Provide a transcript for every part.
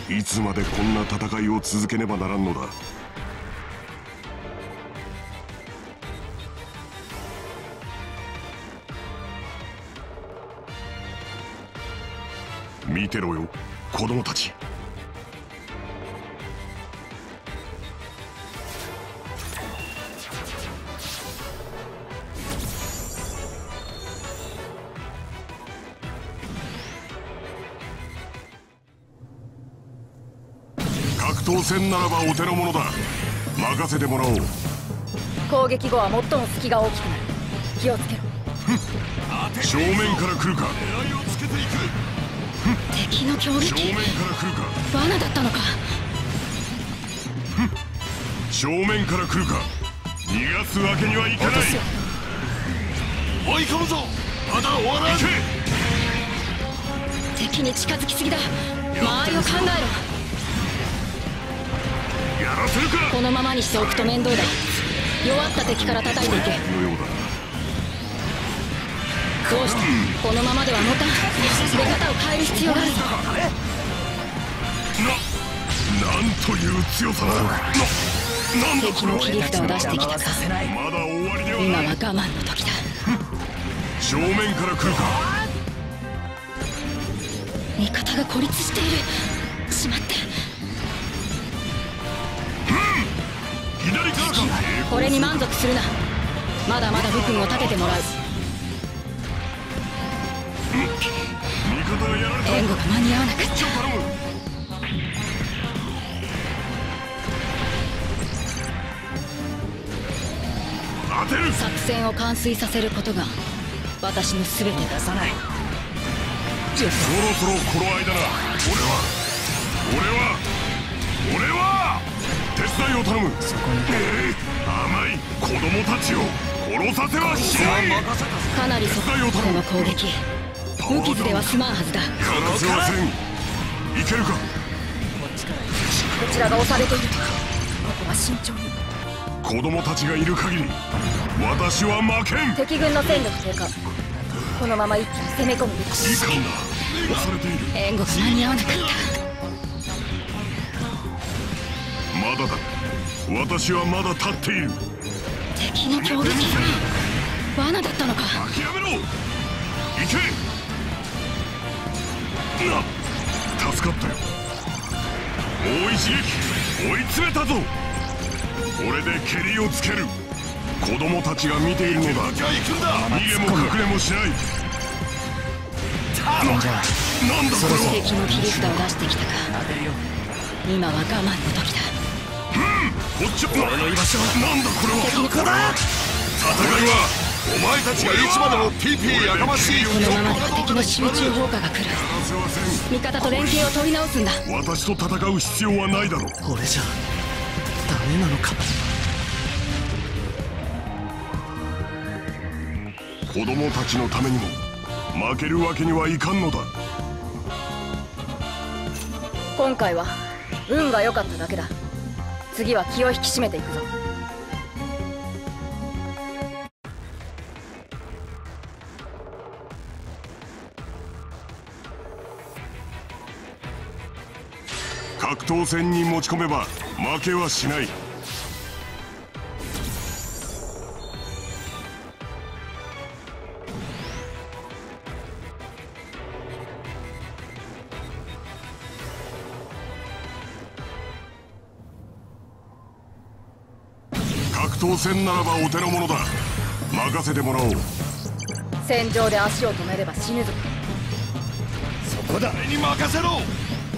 いつまでこんな戦いを続けねばならんのだ。見てろよ、子供たち。格闘戦ならばお手の物だ。任せてもらおう。 攻撃後は最も隙が大きくなる。気をつけろ。 正面から来るか。 敵の攻撃、 正面から来るか。 罠だったのか。 正面から来るか。逃がすわけにはいかない。追い込むぞ。まだ終わらん。 敵に近づきすぎだ。周りを考えろ。 やらせるか。 このままにしておくと面倒だ。弱った敵から叩いていけ。 のようだ。 どうした。このままでは持たん。出方を変える必要があるぞ。 なんという強さだ。なんだ敵の切り札を出してきたか。 まだ終わりではない。 今は我慢の時だ。 正面から来るか。 味方が孤立している。しまって。 左からか。 これに満足するな。まだまだ武君を立ててもらう。 味方がやられた。 援護が間に合わなかった。 当てる。 作戦を完遂させることが私の全て出さない。 そろそろ頃合いだな。俺は手伝いを頼む。そこに甘い子供たちを殺させはしない。 かなりそこの攻撃無傷では済まんはずだ。 やらせはせん。いけるか。 こちらが押されている。ここは慎重に。 子供たちがいる限り私は負けん。 敵軍の戦力低下。このまま一気に攻め込むべき。 いかんな。押されている。 援護が間に合わなかった。 まだだ。私はまだ立っている。 敵の攻撃罠だったのか。 諦めろ。行け。助かったよ。もう一撃。追い詰めたぞ。これで蹴りをつける。子供たちが見ているのだ。逃げも隠れもしない。なんだこれは。 敵の切り札を出してきたか。今は我慢の時だ。 こっち俺の居場所は。なんだこれは。戦いはお前たちがいつまでもピーピーやかましい。 このままでは敵の集中砲火が来る。味方と連携を取り直すんだ。 私と戦う必要はないだろう。 俺じゃダメなのか。 子供たちのためにも負けるわけにはいかんのだ。 今回は運が良かっただけだ。次は気を引き締めていくぞ。 格闘戦に持ち込めば負けはしない。格闘戦ならばお手の物だ。任せてもらおう。 戦場で足を止めれば死ぬぞ。 そこだ。俺に任せろ。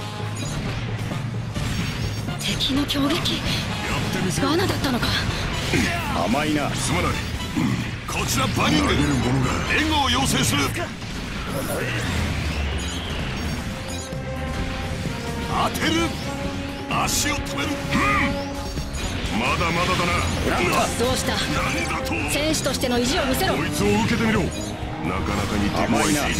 敵の攻撃やってみせろ。 罠だったのか。 甘いな。すまない。こちらバニング。援護を要請する。当てる。足を止める。まだまだだな。 どうした。戦士としての意地を見せろ。 こいつを受けてみろ。なかなかに手強いな。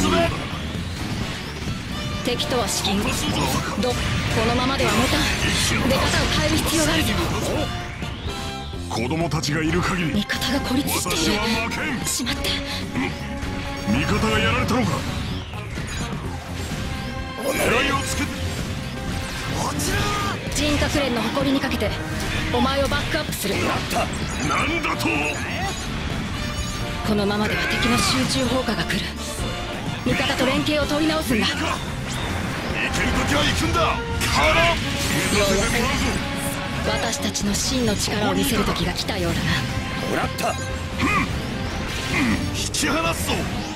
敵とは至近。このままでは持たん。出方を変える必要があるぞ。 子供たちがいる限り味方が孤立している。 私は負けん。 しまって。 味方がやられたのか。狙いをつけて。 人格連の誇りにかけてお前をバックアップする。 なんだと。 このままでは敵の集中砲火が来る。味方と連携を取り直すんだ。 行ける時は行くんだ。 ようやく私たちの真の力を見せる時が来たようだな。 もらった。 引き離すぞ。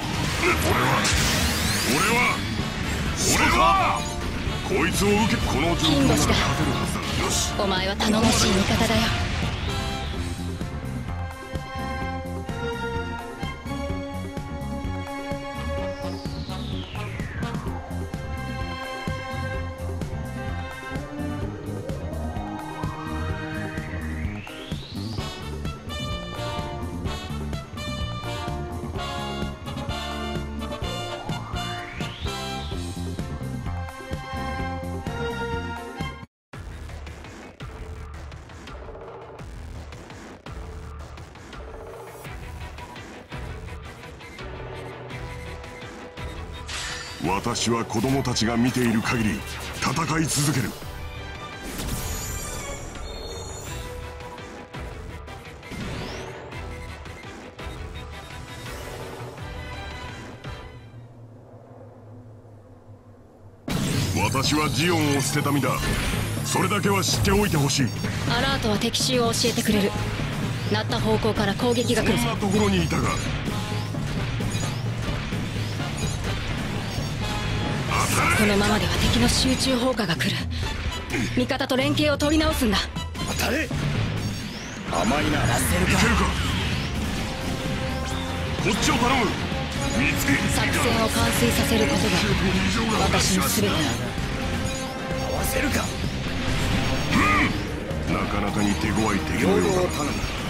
俺はこいつを受け、この状況なら勝てるはずだ。よし、 お前は頼もしい味方だよ。 私は子供たちが見ている限り戦い続ける。私はジオンを捨てた身だ。それだけは知っておいてほしい。 アラートは敵襲を教えてくれる。鳴った方向から攻撃が来るぞ。 そんなところにいたが。 このままでは敵の集中砲火が来る。味方と連携を取り直すんだ。 当たれ。甘いな。 いけるか。こっちを頼む。見つけ。 作戦を完遂させることが私の全てだ。 合わせるか。 なかなかに手強い敵のようだ。 頼む。 当たれ。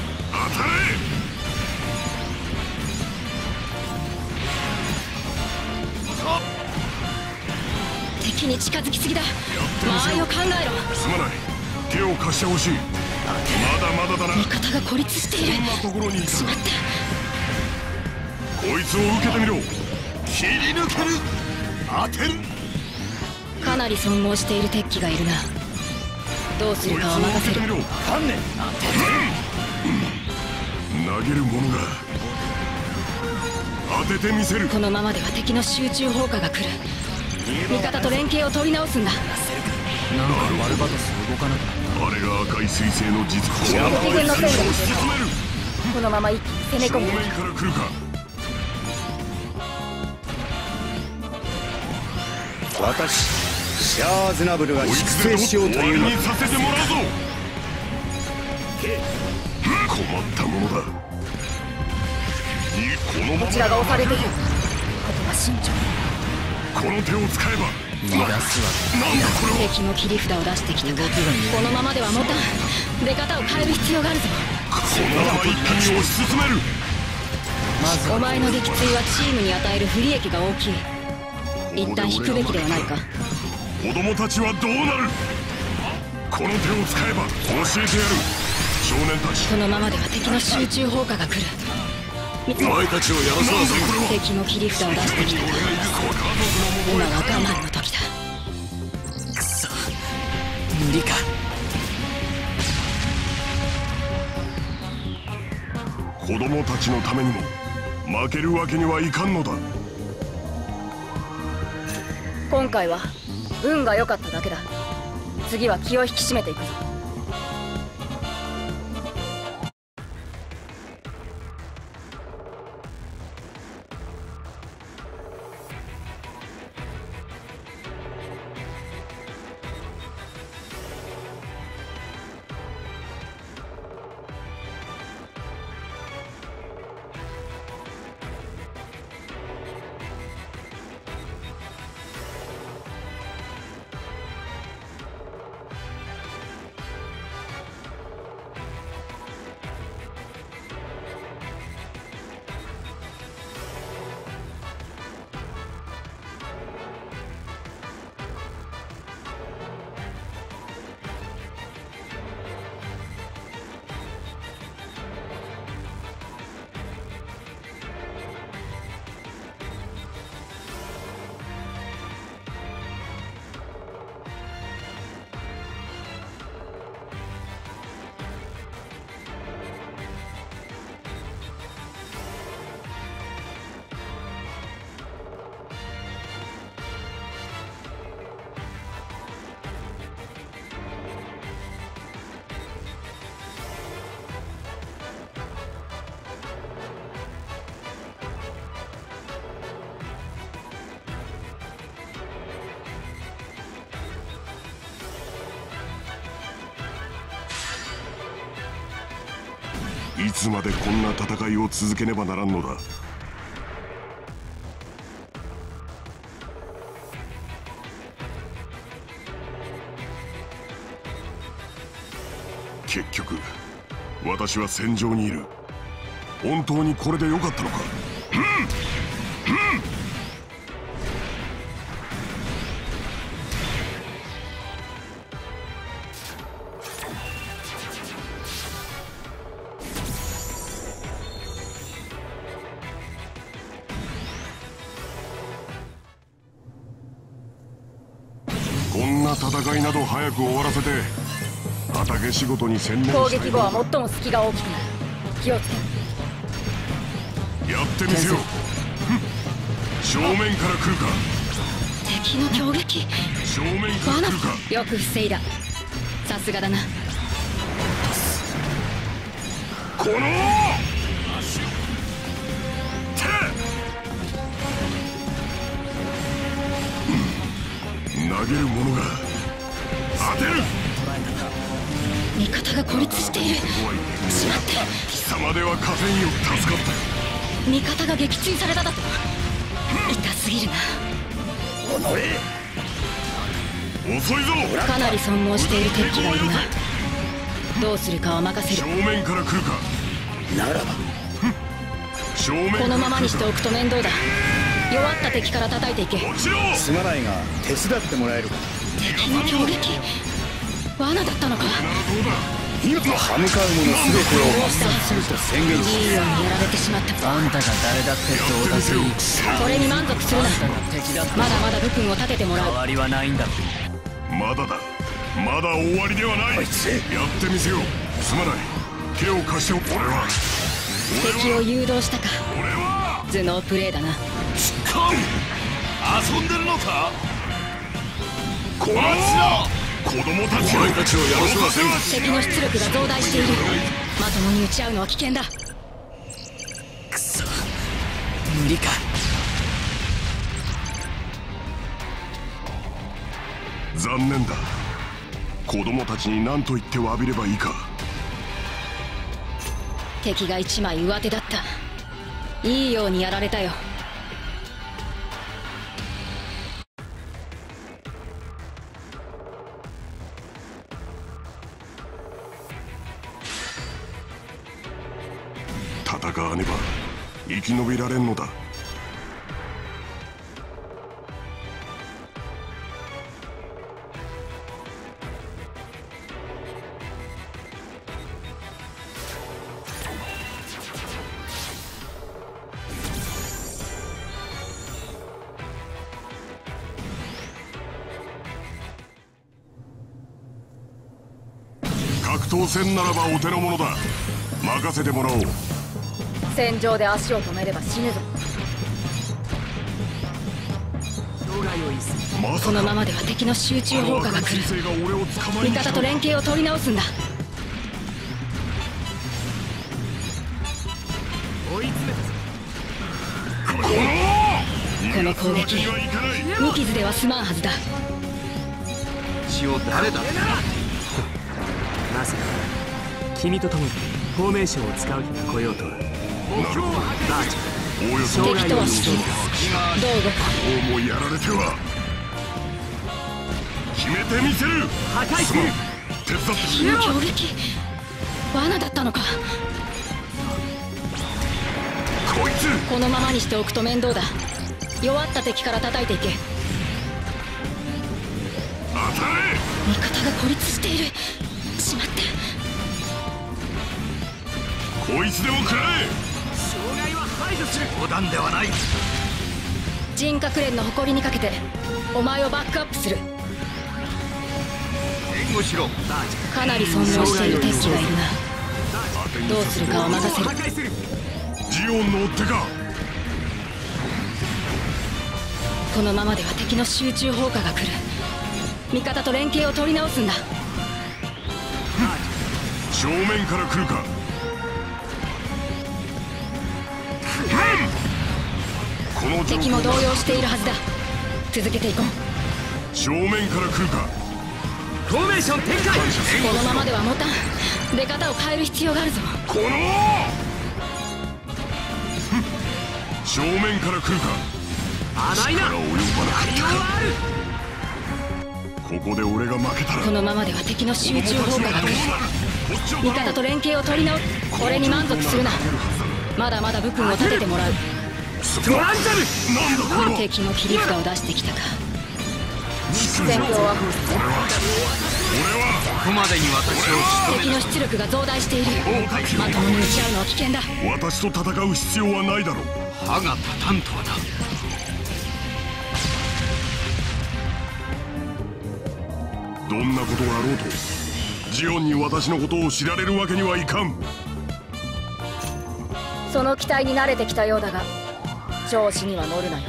敵に近づきすぎだ。間合いを考えろ。 すまない。手を貸してほしい。まだまだだな。 味方が孤立している。 そんなところにいた。 しまった。 こいつを受けてみろ。切り抜ける。当てる。 かなり損耗している敵機がいるな。どうするかは任せる。 観念。 投げるものが当ててみせる。 このままでは敵の集中砲火が来る。味方と連携を取り直すんだ。 なんかバルバトス動かなくなっあれが赤い彗星の実敵軍の戦を力進める。 このまま一気に攻め込む。 正面から来るか。 私シャア・ゼナブルが粛清しようというの終わりにさせてもらうぞ。困ったものだ。このままこちらが押されている。ここは慎重に。 この手を使えば。 逃がすわ。 なんだこれは。 敵も切り札を出してきたが、このままでは持たん。出方を変える必要があるぞ。 このまま一気に推し進める。 まずお前の撃墜はチームに与える不利益が大きい。一旦引くべきではないか。 子供たちはどうなる。この手を使えば教えてやる。少年たち。 このままでは敵の集中砲火が来る。 お前たちをやらせなさい。これは敵も切り札を出してきたが、今は我慢の時だ。 くそ無理か。 子供たちのためにも負けるわけにはいかんのだ。 今回は運が良かっただけだ。次は気を引き締めていくぞ。 いつまでこんな戦いを続けねばならんのだ。結局私は戦場にいる。本当にこれでよかったのか。こんな戦いなど早く終わらせて畑仕事に専念したい。 攻撃後は最も隙が大きくなる。気をつけ。 やってみせよ。正面から来るか。 敵の攻撃。 正面から来るか。 よく防いだ。さすがだな。 この投げるものが当てる。 味方が孤立している。しまって。 貴様では勝てんよ。助かったよ。 味方が撃墜されただと。痛すぎるな。 遅いぞ。 かなり損耗している敵機がいるが、どうするかは任せ正る。 面から来るか。 ならば正面このままにしておくと面倒だ。弱った敵から叩いていけ。 落ちろ。 すまないが手伝ってもらえるか。 敵の攻撃。罠だったのか。 ならどうだ。 今歯向かうもの全てを抹殺すると宣言しいいようにやられてしまった。 あんたが誰だってどうだせる。 これに満足するな。 敵だってまだまだ武君を立ててもらう。 変わりはないんだって。 まだだ。まだ終わりではない。やってみせよ。すまない。手を貸しておく。俺は敵を誘導したか。 俺は頭脳プレーだな。 遊んでるのか。この子供たちをやらせません。 敵の出力が増大している。まともに撃ち合うのは危険だ。 くそ無理か。 残念だ。子供たちに何と言って詫びればいいか。 敵が一枚上手だった。いいようにやられたよ。 戦わねば生き延びられんのだ。格闘戦ならばお手の物だ。任せてもらおう。 戦場で足を止めれば死ぬぞ。 まさかこのままでは敵の集中砲火が来る。 先生が俺を捕まえに来た味方と連携を取り直すんだ。この攻撃無傷では済まんはずだ。 誰だ。まさか君と共にフォーメーションを使う日が来ようとは。バーチおおよそ敵とはしている。どう動く。 こうもやられては決めてみせる。 破壊する。 手伝って敵の攻撃。罠だったのか。 こいつ。 このままにしておくと面倒だ。弱った敵から叩いていけ。 当たれ。 味方が孤立している。しまって。 こいつでも食らえ。 障害は排除する。 冗談ではない。 人格連の誇りにかけてお前をバックアップする。 援護しろ。 かなり損耗している敵機がいるな。どうするかは任せる。 破壊する。 ジオンの追っ手か。 このままでは敵の集中砲火が来る。味方と連携を取り直すんだ。 正面から来るか。この敵も動揺しているはずだ。続けていこう。 正面から来るか。 フォーメーション展開。 このままでは持たん。 出方を変える必要があるぞ。 この正面から来るか。 甘いな。 力及ばなかったか。ここで俺が負けたらこのままでは敵の集中砲火が来る。味方と連携を取り直す。これに満足するな。まだまだ武君を立ててもらう。 トランザム。 なんだこれは。 敵も切り札を出してきたか。戦況はここまでに私を敵の出力が増大している。まともに打ち合うのは危険だ。 私と戦う必要はないだろう。 歯が立たんとはな。 どんなことがあろうとジオンに私のことを知られるわけにはいかん。 その期待に慣れてきたようだが調子には乗るなよ。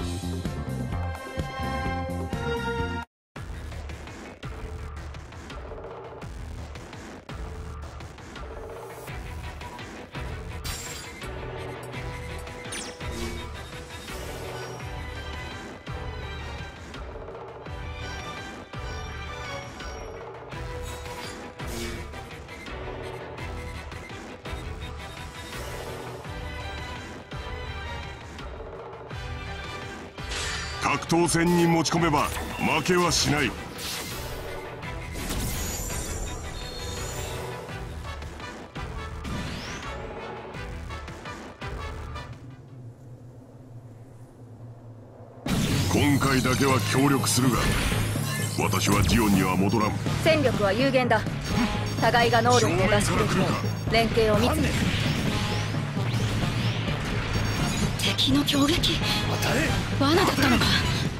格闘戦に持ち込めば負けはしない。今回だけは協力するが私はジオンには戻らん。 戦力は有限だ。互いが能力を出し切る連携を密に。敵の強撃罠だったのか。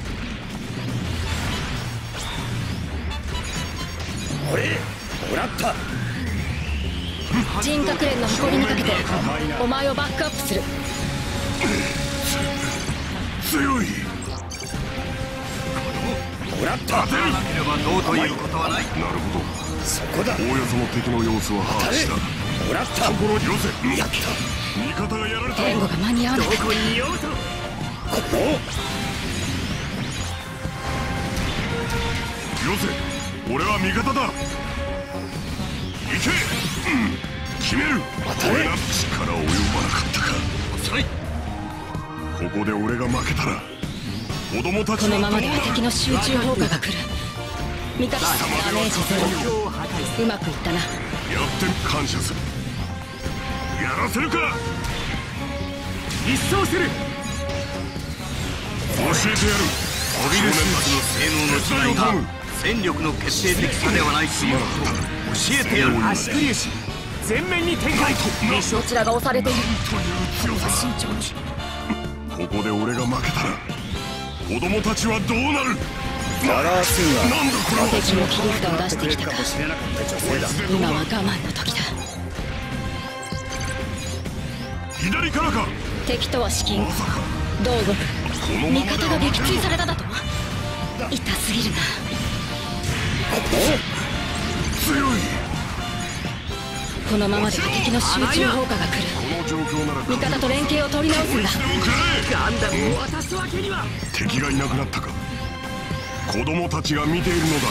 俺もらった。 人格連の誇りにかけてお前をバックアップする。 強い。 もらった。 なければどうということはない。 なるほど。 そこだ。 おおよその敵の様子は把握した。 もらった。 ところよせ。やった。味方がやられた。 援護が間に合わない。 どこにいようと。 よせ。俺は味方だ。行け。決める。俺が力及ばなかったか。 遅い。 ここで俺が負けたら子供たちはどうなる。 このままでは敵の集中砲火が来る。味方ダメージゼロ。うまくいったな。 やって感謝する。やらせるか。 一掃する。 教えてやる。 モビルスーツの性能の違いが戦力の決定的差ではないということを教えてやる。 足首石全面に展開。 どちらが押されている。 という強さ。 慎重に。 ここで俺が負けたら子供たちはどうなる。 バラースンはなんだこれは。 敵も切り札を出してきたか。 かもしれなかった女性だ。 今は我慢の時だ。 左からか。 敵とは至近。 まさかどう動く。 このままでは味方が撃墜されただと。痛すぎるな。 強い。 このままでは敵の集中砲火が来る。 この状況なら味方と連携を取り直すんだ。 でもくれ。 ガンダムを渡すわけには。 敵がいなくなったか。子供たちが見ているのだ。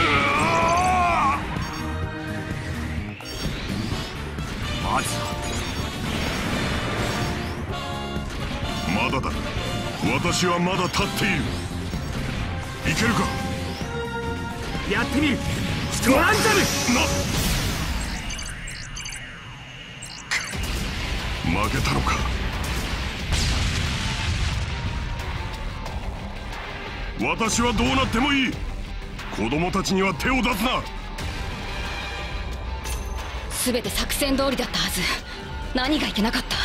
まずはまだだ。私はまだ立っている。いけるか。 やってみる。トランザム。 負けたのか。私はどうなってもいい。子供たちには手を出すな。 全て作戦通りだったはず。何がいけなかった。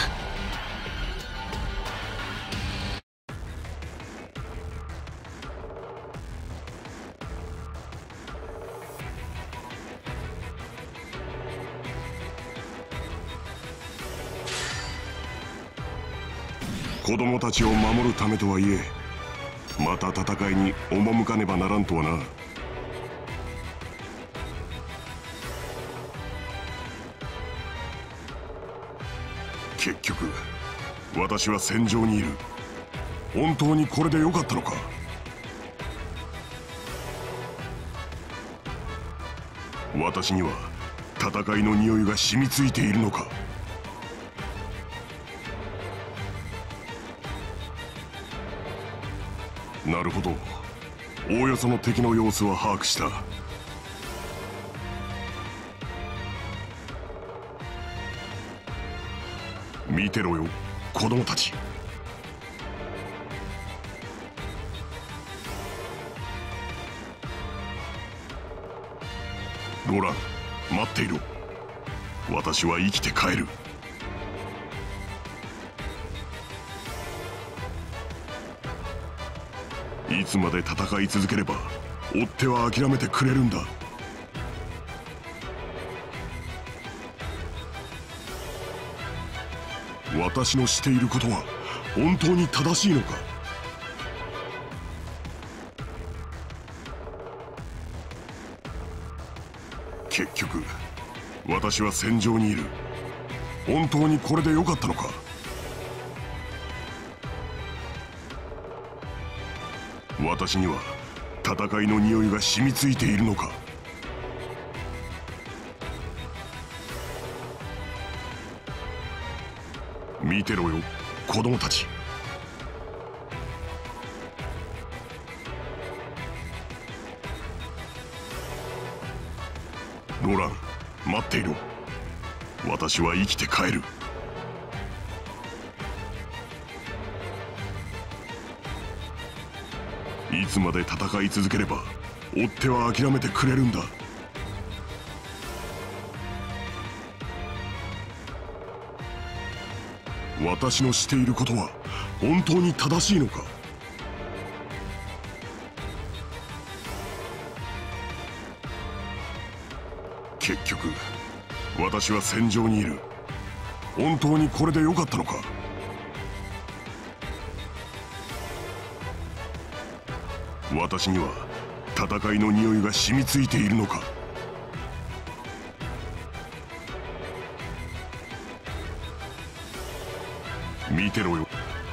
子供たちを守るためとはいえまた戦いに赴かねばならんとはな。結局私は戦場にいる。本当にこれでよかったのか。私には戦いの匂いが染みついているのか。なるほど、おおよその敵の様子は把握した。見てろよ、子供たち。ロラン、待っていろ。私は生きて帰る。いつまで戦い続ければ追っ手は諦めてくれるんだ。私のしていることは本当に正しいのか。結局私は戦場にいる。本当にこれでよかったのか。私には戦いの匂いが染みついているのか。見てろよ、子供たち。ロラン、待っていろ。私は生きて帰る。いつまで戦い続ければ追っ手は諦めてくれるんだ。私のしていることは本当に正しいのか。結局私は戦場にいる。本当にこれでよかったのか。私には戦いの匂いが染みついているのか。見てろよ。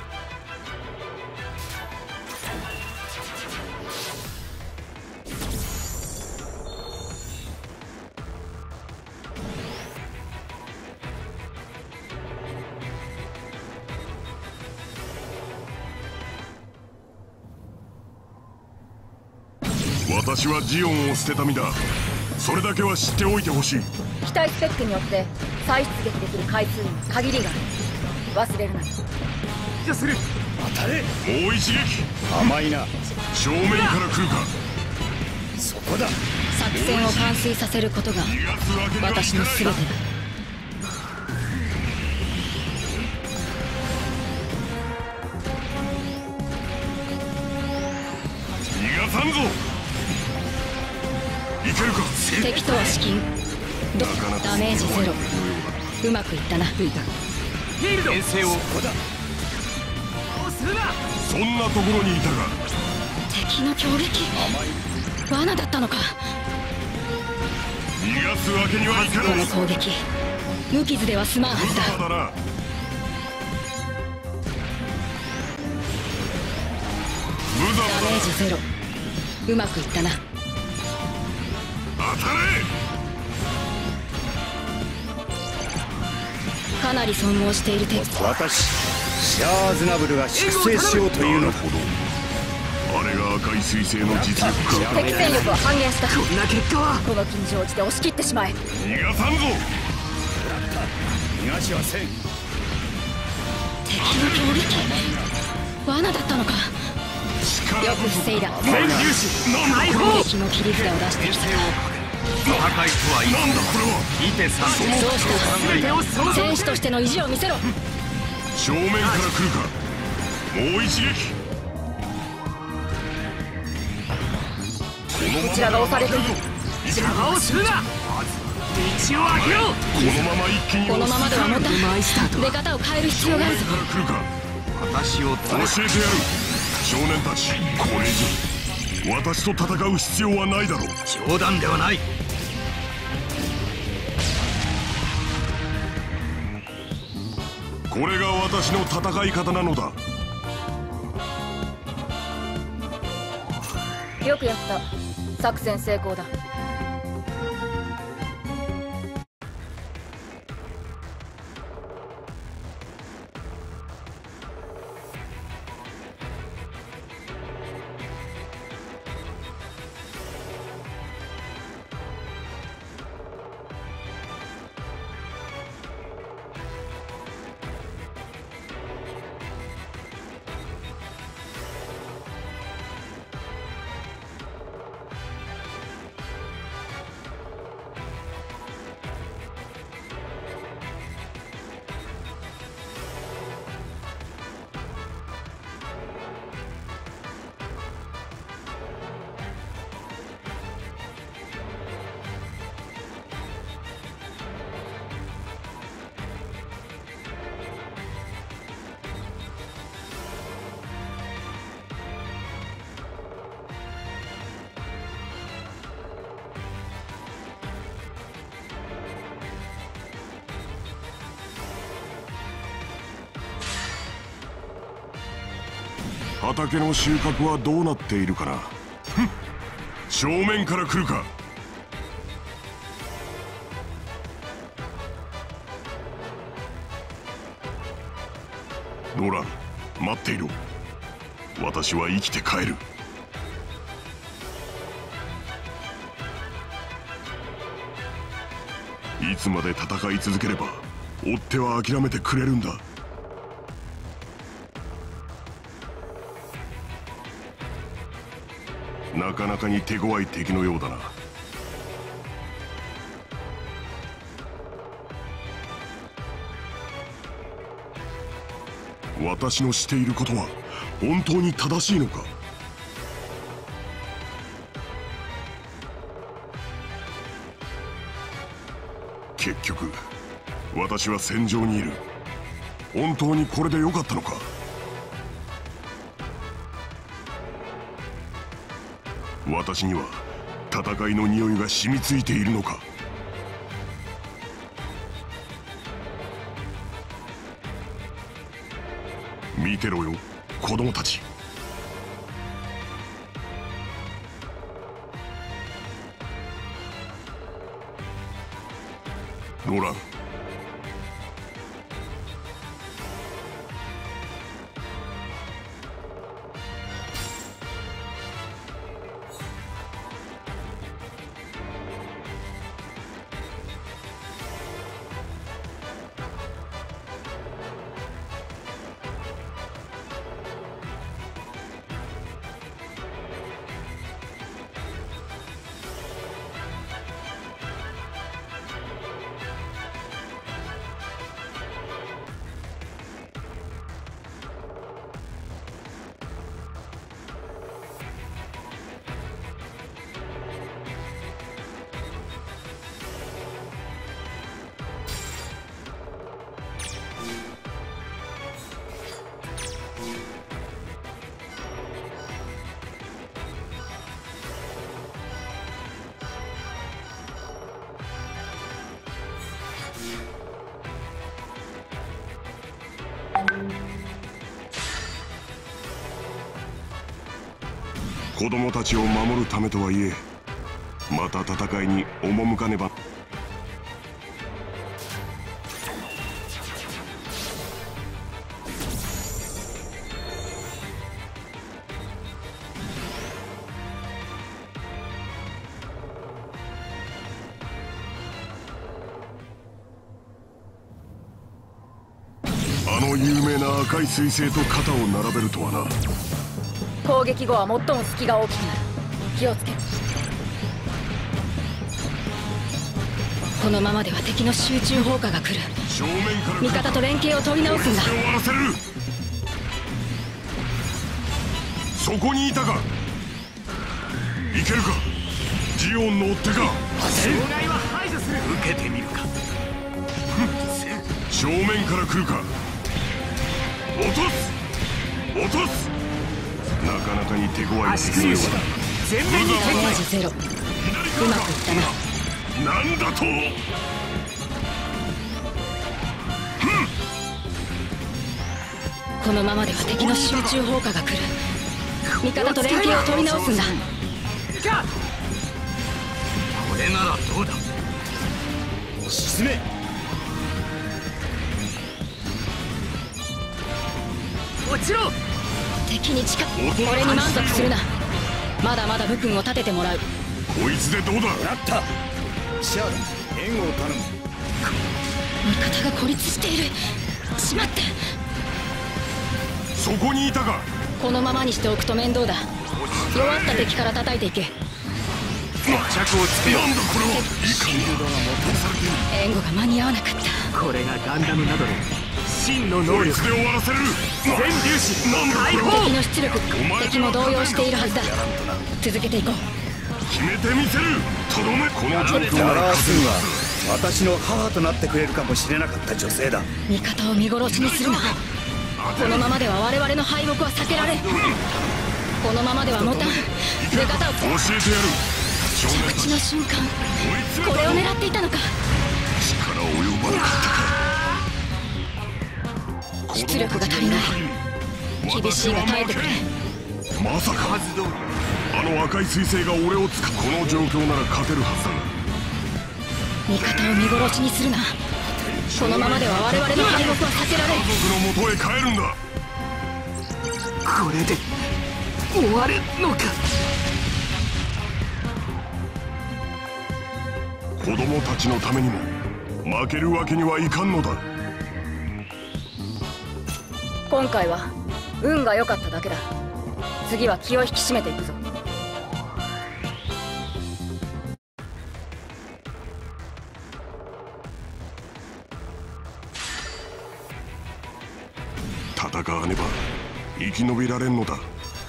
私はジオンを捨てた身だ。それだけは知っておいてほしい。 機体スペックによって再出撃できる回数に限りがある。忘れるな。 じゃする。 当たれ。 もう一撃。 甘いな。 正面から来るか。 そこだ。 作戦を完遂させることが私の全てだ。 逃がさんぞ。いけるか。 敵とは至近。ダメージゼロ。うまくいったな。 フィールド牽制を。 ここだ。 そんなところにいたが。 敵の強撃。罠だったのか。 逃がすわけにはいかない。 攻撃無傷では済まんはずだ。 だな。無ダメージゼロ。うまくいったな。 当たれ。 かなり損耗している敵。 私シャーズナブルが粛清しようというのだ。 あれが赤い彗星の実力か。 敵戦力は半減した。 こんな結果は。 この金乗寺で押し切ってしまえ。 逃がさんぞ。 逃がしはせん。 敵の強撃罠だったのか。よく防いだ。 全粒子解放。 敵の切り札を出してきた。 破壊とはなんだこれは。 見てさ。 どうした戦士としての意地を見せろ。 正面から来るか。もう一撃。 こちらが押されている。 邪魔をするな。道を開けろ。 このまま一気にこのままでは持たん。 マイスタート出方を変える必要があるぞ。 から来るか。 私を教えてやる。少年たち、これ以上私と戦う必要はないだろう。 冗談ではない。 これが私の戦い方なのだ。 よくやった。作戦成功だ。 畑の収穫はどうなっているかな。正面から来るか。ロラン、待っていろ。私は生きて帰る。いつまで戦い続ければ追っ手は諦めてくれるんだ。なかなかに手強い敵のようだな。私のしていることは本当に正しいのか。結局私は戦場にいる。本当にこれでよかったのか。私には戦いの匂いが染みついているのか。見てろよ、子供たち。ロラン、子供たちを守るためとはいえ、また戦いに赴かねば。あの有名な赤い彗星と肩を並べるとはな。 攻撃後は最も隙が大きくなる。気をつけろ。このままでは敵の集中砲火が来る。 正面から味方と連携を取り直すんだ。 終わらせる。そこにいたか。いけるか、ジオンの追っ手か。 障害は排除する。受けてみるか。 正面から来るか。落とす落とす。なかなかに手強い足首を全面にダメージゼロ。うまくいったな。 なんだと。 このままでは敵の集中砲火が来る。味方と連携を取り直すんだ。 これならどうだ。 進め。 落ちろ。 敵に近く。俺に満足するな。まだまだ武君を立ててもらう。 こいつでどうだ。 なったシャーダ、援護を頼む。 味方が孤立している。しまって。 そこにいたか。 このままにしておくと面倒だ。弱った敵から叩いていけ。 着をつけよう。 なんだこれは。シールドが元されている。 援護が間に合わなかった。 これがガンダムなどの真の能こい力。 つで終わらせる。 全粒子なんだこれは。 敵の出力、敵も動揺しているはずだ。続けていこう。 決めてみせる。とどめ。この状況ダならラースンは私の母となってくれるかもしれなかった女性だ。 味方を見殺しにするな。このままでは我々の敗北は避けられん。このままでは持たん。出方を。 教えてやる。少年着地の瞬間、 ここれを狙っていたのか。 力及ばなかったか。 出力が足りない。 厳しいが耐えてくれ。 まさかあの赤い彗星が俺を使う。この状況なら勝てるはずだが。 味方を見殺しにするな。このままでは我々の敗北は避けられん。 家族の元へ帰るんだ。 これで終わるのか。 子供たちのためにも負けるわけにはいかんのだ。 今回は運が良かっただけだ。次は気を引き締めていくぞ。 戦わねば生き延びられんのだ。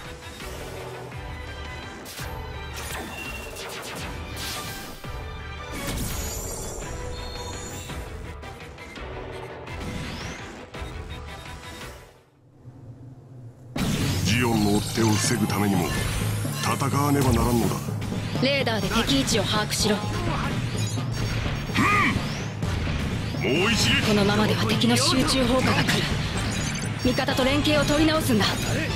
ジオンの追っ手を防ぐためにも戦わねばならんのだ。 レーダーで敵位置を把握しろ。 もう一撃。 このままでは敵の集中砲火が来る。味方と連携を取り直すんだ。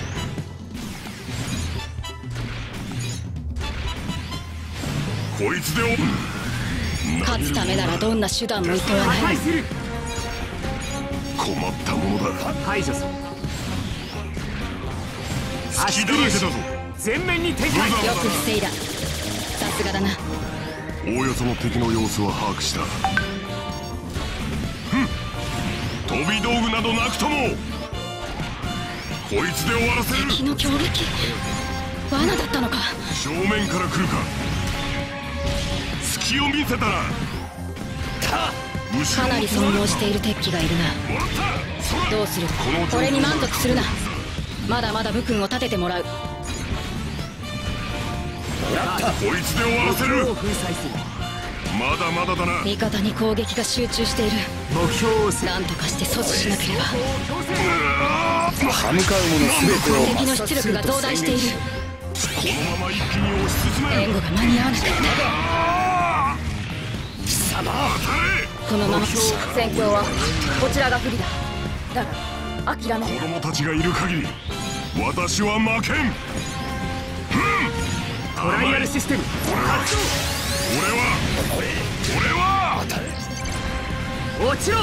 こいつで勝つためならどんな手段もいとわない。 困ったものだ。 排除する。 隙だらけだぞ。 全面に展開。 よく防いだ。さすがだな。 おおよその敵の様子は把握した。飛び道具などなくともこいつで終わらせる。 敵の強撃、罠だったのか。 正面から来るか。隙を見せたらかなり損耗している敵機がいるな。どうする。これに満足するな。まだまだ武君を立ててもらう。 こいつで終わらせる。まだまだだな。 味方に攻撃が集中している。 目標を何とかして阻止しなければ。 歯向かう者全てを敵の出力が増大している。 このまま一気に推し進める。 援護が間に合わなかった。 貴様当このまま戦況はこちらが不利だ。だが諦める子供たちがいる限り私は負けん。 トライアルシステム発動。 俺は落ちろ。 や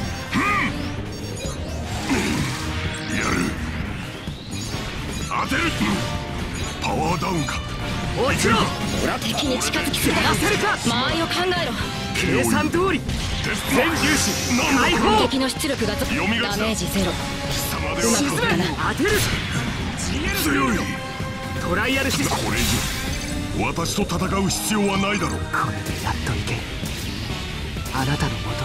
る。当てる。パワーダウンか。 落ちろ。 敵に近づきすぎだ。間合いを考えろ。 計算通り全粒子解放。 敵の出力がダメージゼロ。 貴様でうまくいはったな。 当てる。 強い。 トライアルシステム。 これ以上私と戦う必要はないだろう。 これでやっといけ。あなたのもと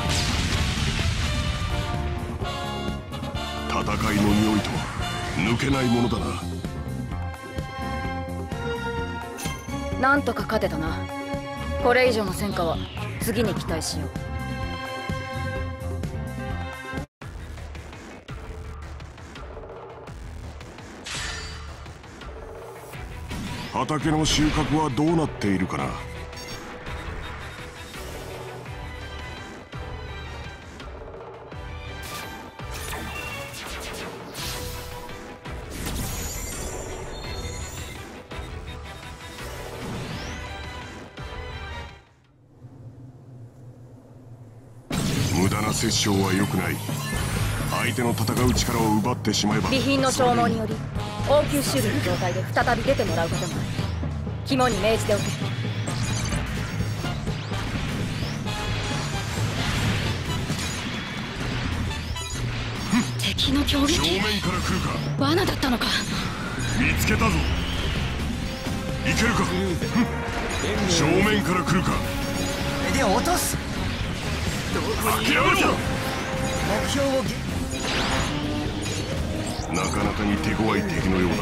戦いの匂いとは抜けないものだな。 なんとか勝てたな。これ以上の戦果は次に期待しよう。 畑の収穫はどうなっているかな。無駄な殺傷は良くない。相手の戦う力を奪ってしまえば。 備品の消耗により応急修理の状態で再び出てもらうこともある。肝に銘じておけ。敵の強撃、 正面から来るか。 罠だったのか。 見つけたぞ。いけるか。正面から来るか。 で落とす。 諦めろ。 目標をなかなかに手強い敵のようだな。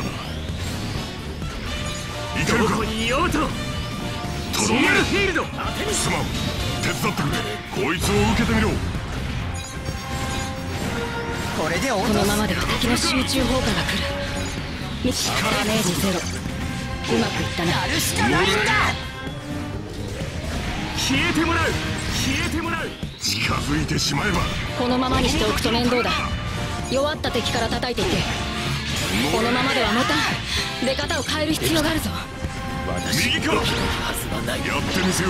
いけるか。 どこにいようととどめ。 フィールド。 すまん。手伝ってくれ。こいつを受けてみろ。 これで落このままでは敵の集中砲火が来る。ダメージゼロ。うまくいったな。 やるしかないんだ。 消えてもらう。消えてもらう。 近づいてしまえば。 このままにしておくと面倒だ。弱った敵から叩いていけ。 このままでは持たん。出方を変える必要があるぞ。 右か。やってみせよ。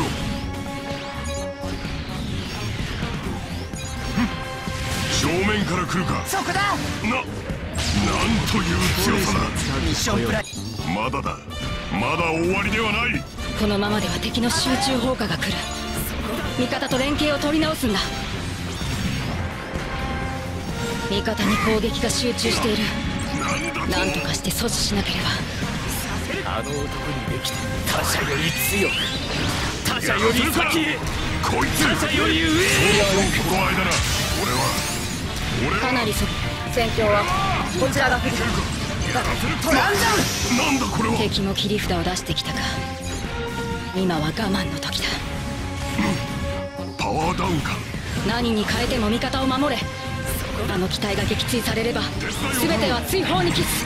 正面から来るか。 そこだ。 なんという強さだ。 ミッションプライ。 まだだ。まだ終わりではない。 このままでは敵の集中砲火が来る。味方と連携を取り直すんだ。味方に攻撃が集中している。なんとかして阻止しなければ。 あの男にできて他者より強く、他者より先へ、 こいつ他者より上へ。 この間な。俺はかなり戦況はこちらが不利だ。 なんだこれは。 敵も切り札を出してきたか。今は我慢の時だ。 パワーダウンか。 何に変えても味方を守れ。あの機体が撃墜されれば全ては追放に帰す。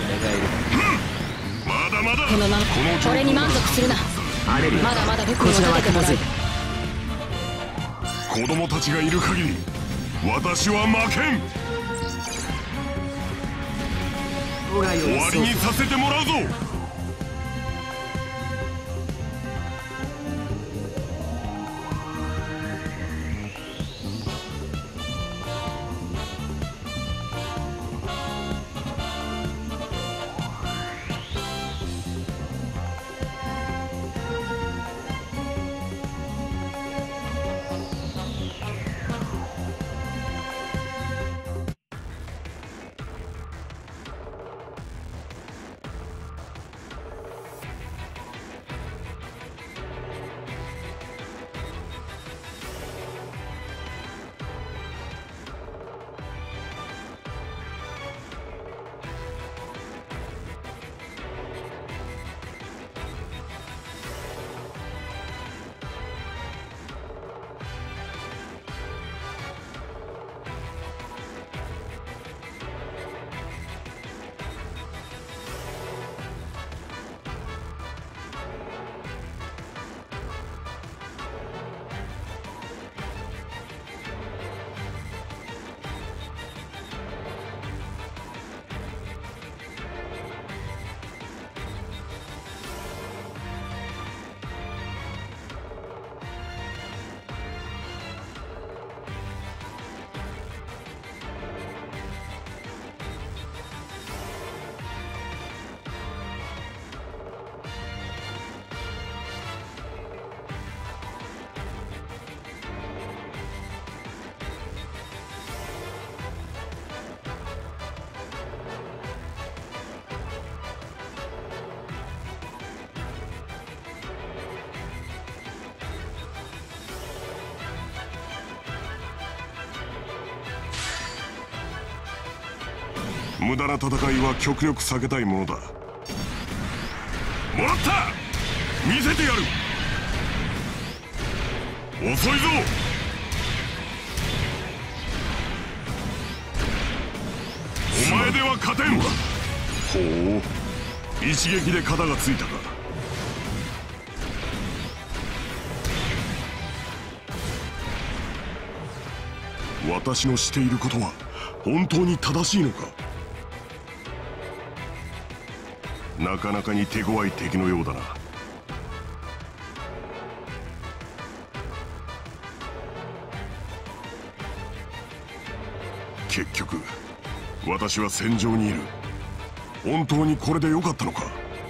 まだまだ。 このままこれに満足するな。まだまだ僕を立ててもらう。 子供たちがいる限り私は負けん。終わりにさせてもらうぞ。無駄な戦いは極力避けたいものだ。もらった。見せてやる。遅いぞ。お前では勝てんわ。ほう、一撃で肩がついたか。私のしていることは本当に正しいのか。なかなかに手強い敵のようだな。結局私は戦場にいる。本当にこれでよかったのか。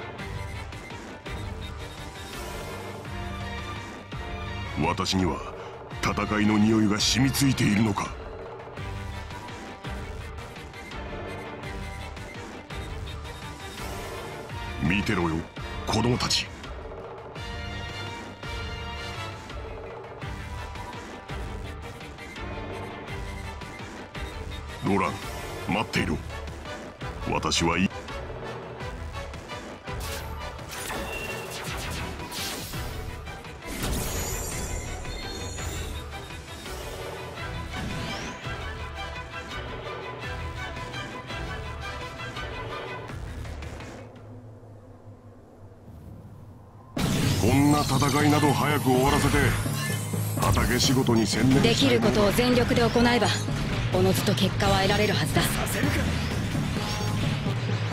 私には戦いの匂いが染みついているのか。見てろよ、子供たち。ロラン、待っていろ。私はいい。こんな戦いなど早く終わらせて畑仕事に専念。 できることを全力で行えばおのずと結果は得られるはずだ。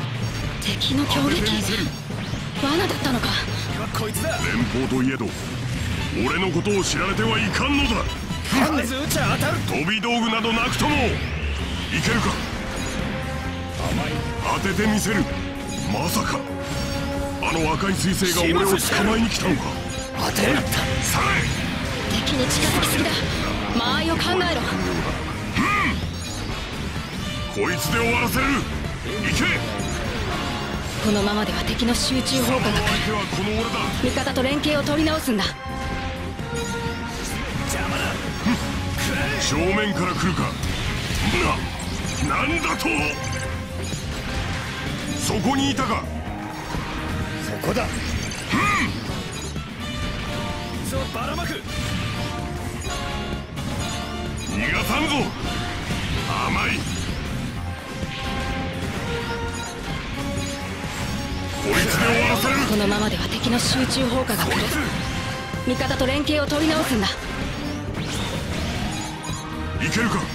敵の攻撃罠だったのか。 こいつだ。 連邦といえど俺のことを知られてはいかんのだ。 まず撃ちゃ当たる。 飛び道具などなくともいけるか。当ててみせる。まさかあの赤い彗星が俺を捕まえに来たのか。 当てる。 さ敵に近づきすぎだ。間合いを考えろ。 こいつで終わらせる。行け。 このままでは敵の集中砲火が来る。 相手はこの俺だ。 味方と連携を取り直すんだ。 正面から来るか。なんだと。そこにいたか。 そこだ。 そうばらまく。逃がさんぞ。甘い。こいつで終わらせる。 このままでは敵の集中砲火が来る。味方と連携を取り直すんだ。 いけるか。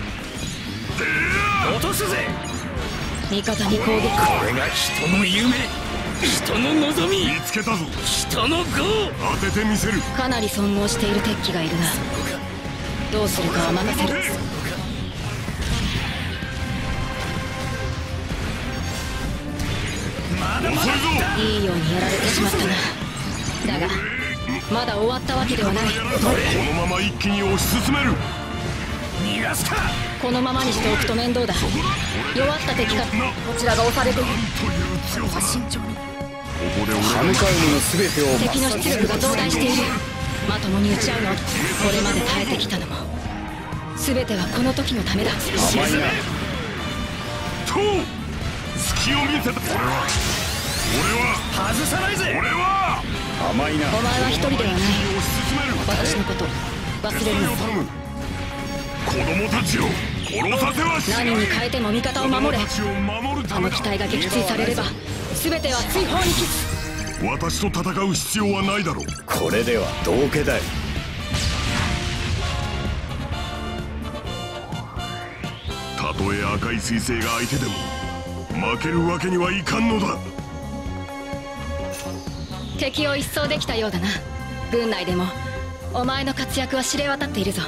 落とすぜ。 味方に攻撃。 これが人の夢、人の望み、 見つけたぞ。 人の業。 当ててみせる。 かなり損耗している敵機がいるな。どうするかは任せる。 遅いぞ。 いいようにやられてしまったな。だがまだ終わったわけではない。 このまま一気に推し進める。 逃がすか。 このままにしておくと面倒だ。弱った敵か。こちらが押されている。 なんという強さだ。 慎重に。 ここで俺歯向かう者すべてを敵の出力が増大している。まともに打ち合うの。これまで耐えてきたのも全てはこの時のためだ。 甘いな。 と隙を見せた。俺は外さないぜ。 俺は甘いな。 お前は一人ではない。 推し進める。 私のこと忘れるな。 頼む。子供たちを殺させはしない。 何に変えても味方を守れ。 子供たちを守るたあめだ。 の機体が撃墜されれば全ては追放に帰す。 私と戦う必要はないだろう。 これでは道化だよ。 たとえ赤い彗星が相手でも負けるわけにはいかんのだ。 敵を一掃できたようだな。軍内でもお前の活躍は知れ渡っているぞ。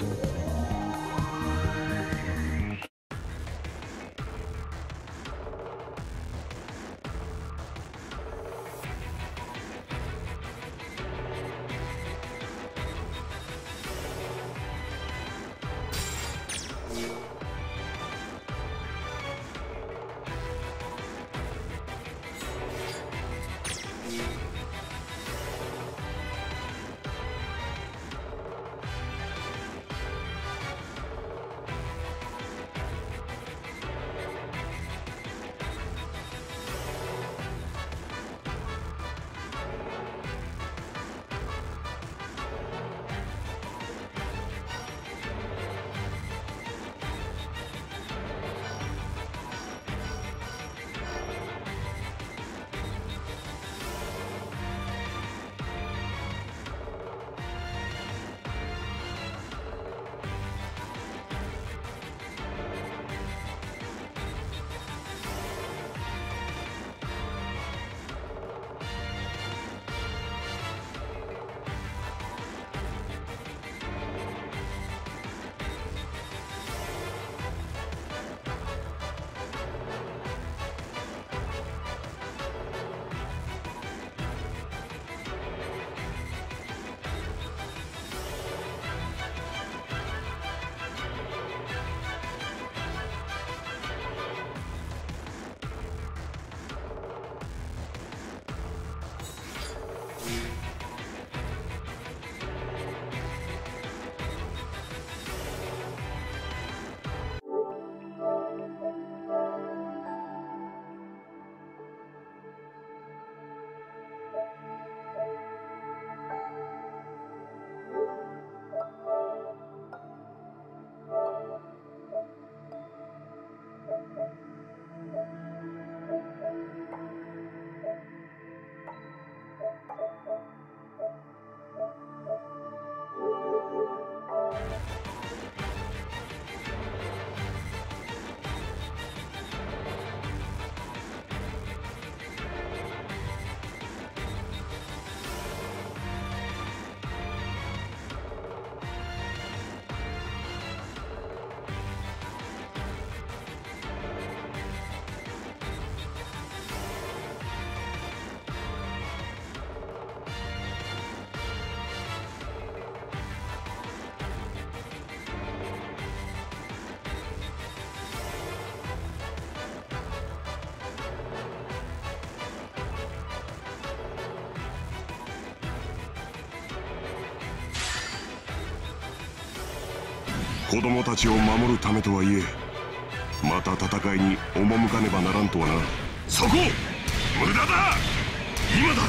子供たちを守るためとはいえ、また戦いに赴かねばならんとはな。そこ無駄だ。今だ。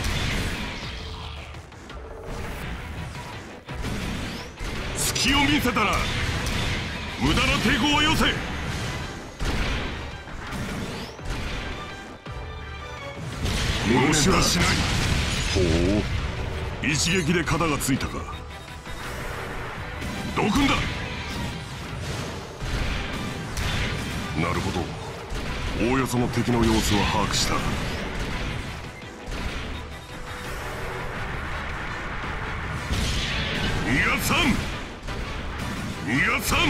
隙を見せたら無駄な抵抗はよせ。殺しはしない。ほう、一撃で肩がついたか。どくんだ。なるほど、おおよその敵の様子は把握した。逃がさん、逃がさん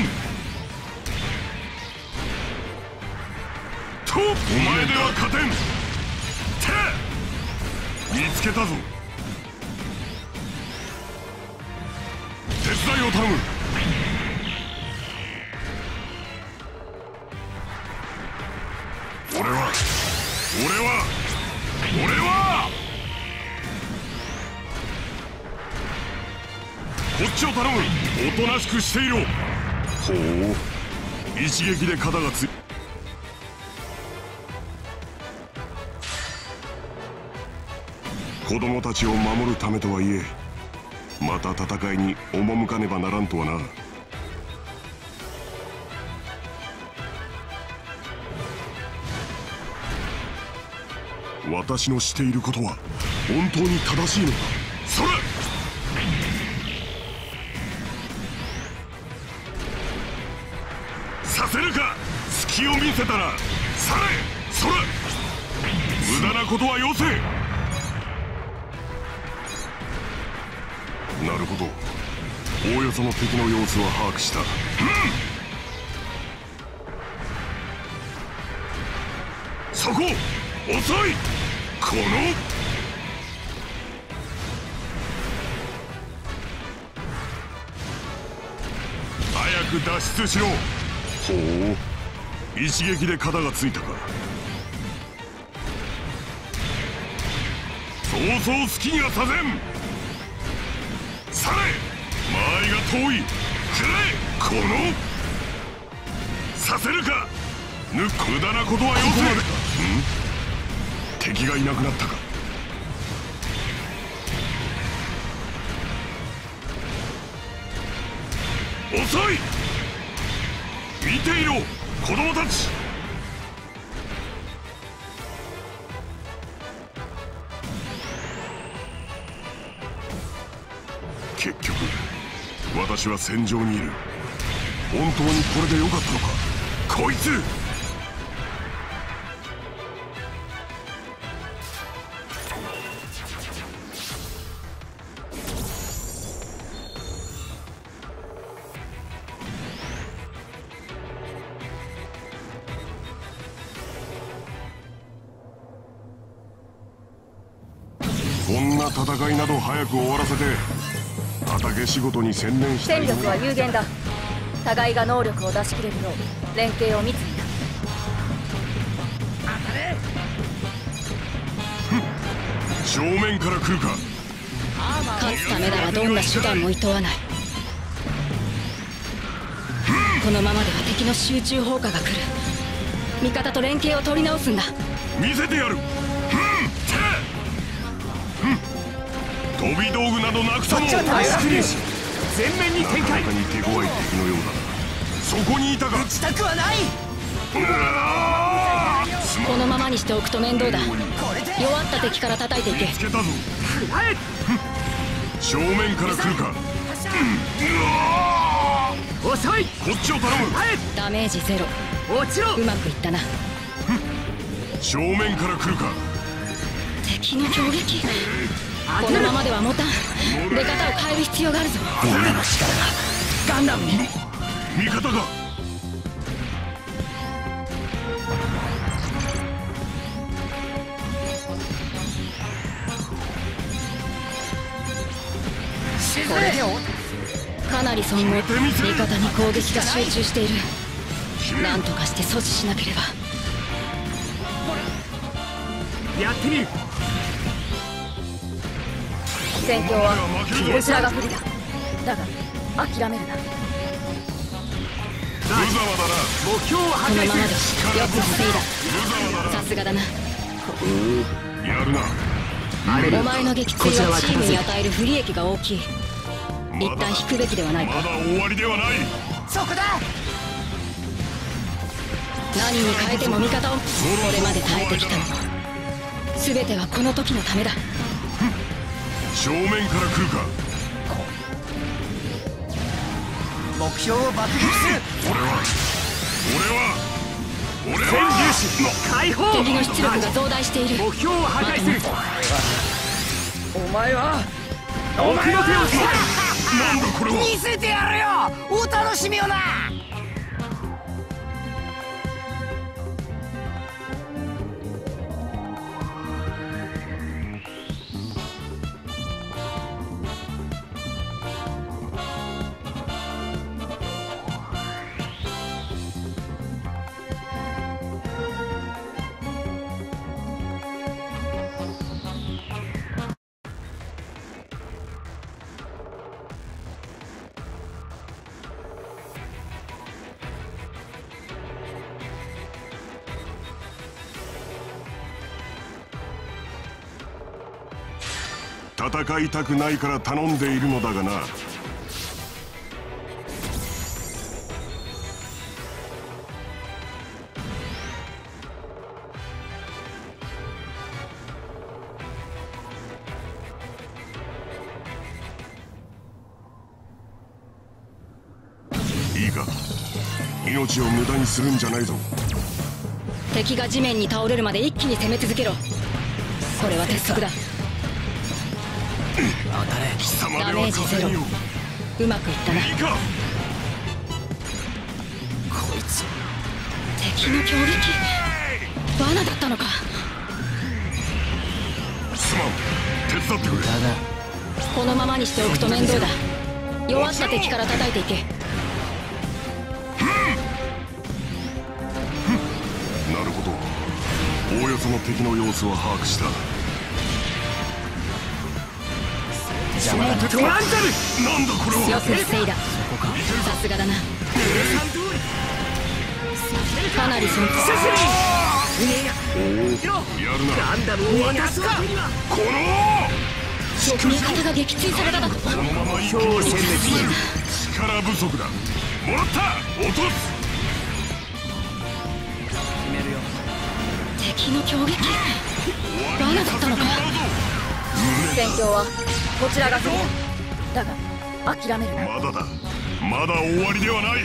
と、お前では勝てん。見つけたぞ。手伝いを頼む。俺はこっちを頼む。おとなしくしていろ。ほう、一撃で肩がつい。子供たちを守るためとはいえ、また戦いに赴かねばならんとはな。私のしていることは本当に正しいのか。それさせるか。隙を見せたらされ。それ無駄なことはよせ。なるほど、おおよその敵の様子は把握した。そこ遅い。この早く脱出しろ。ほう、一撃で肩がついたか。そうそう好きにはさせん。され、間合いが遠い。くれこのさせるか。無駄なことはよせ。敵がいなくなったか。遅い。見ていろ子供たち。結局私は戦場にいる。本当にこれでよかったのか。こいつこんな戦いなど早く終わらせて畑仕事に専念したい。 戦力は有限だ。互いが能力を出し切れるよう連携を密に。 正面から来るか。 勝つためならどんな手段も厭わない。このままでは敵の集中砲火が来る。味方と連携を取り直すんだ。 見せてやる。飛び道具などなくさも。 全面に展開。 なかなかに手強い敵のようだ。そこにいたか。 打ちたくはない。 このままにしておくと面倒だ。弱った敵から叩いていけ。 見つけたぞ。正面から来るか。 遅い。 こっちを頼む。 ダメージゼロ。 落ちろ。 うまくいったな。 正面から来るか。 敵の攻撃。このままでは持たん。出方を変える必要があるぞ。 俺の力がガンダムに。 味方が。 これでかなり損耗。味方に攻撃が集中している。何とかして阻止しなければ。 やってみる。 戦況はこちらが不利だ。だが諦めるな。 無様だな。 目標を破この壊まする。 までよく防いだ。さすがだな。 やるな。 お前の撃墜はチームに与える不利益が大きい。一旦引くべきではないか。 まだ終わりではない。 そこだ。 何に変えても味方をこれまで耐えてきたのは全てはこの時のためだ。 正面から来るか。 目標を爆撃する。 俺は全粒子解放。 敵の出力が増大している。 目標を破壊する。 お前は奥の手をつなんだこれは。 見せてやるよ。お楽しみをな。 戦いたくないから頼んでいるのだがな。いいか、命を無駄にするんじゃないぞ。 敵が地面に倒れるまで一気に攻め続けろ。これは鉄則だ。 貴様ダではメージゼロ。 勝てんよ。 うまくいったな。 いいか。 こいつ敵の強撃罠だったのか。 すまん、手伝ってくれ。 このままにしておくと面倒だ。弱った敵から叩いていけ。 なるほど、おおよその敵の様子は把握した。 スネークトランザル。 なんだこれは。 よく防いだ。さすがだな。かなり尊敬。 やるな。 ガンダムを渡すか。 この味方が撃墜されただと。 このまま一気に殲滅する。力不足だ。もらった。落とす。 敵の強撃罠だったのか。戦況はこちらが先だが諦めるな。 まだだ。まだ終わりではない。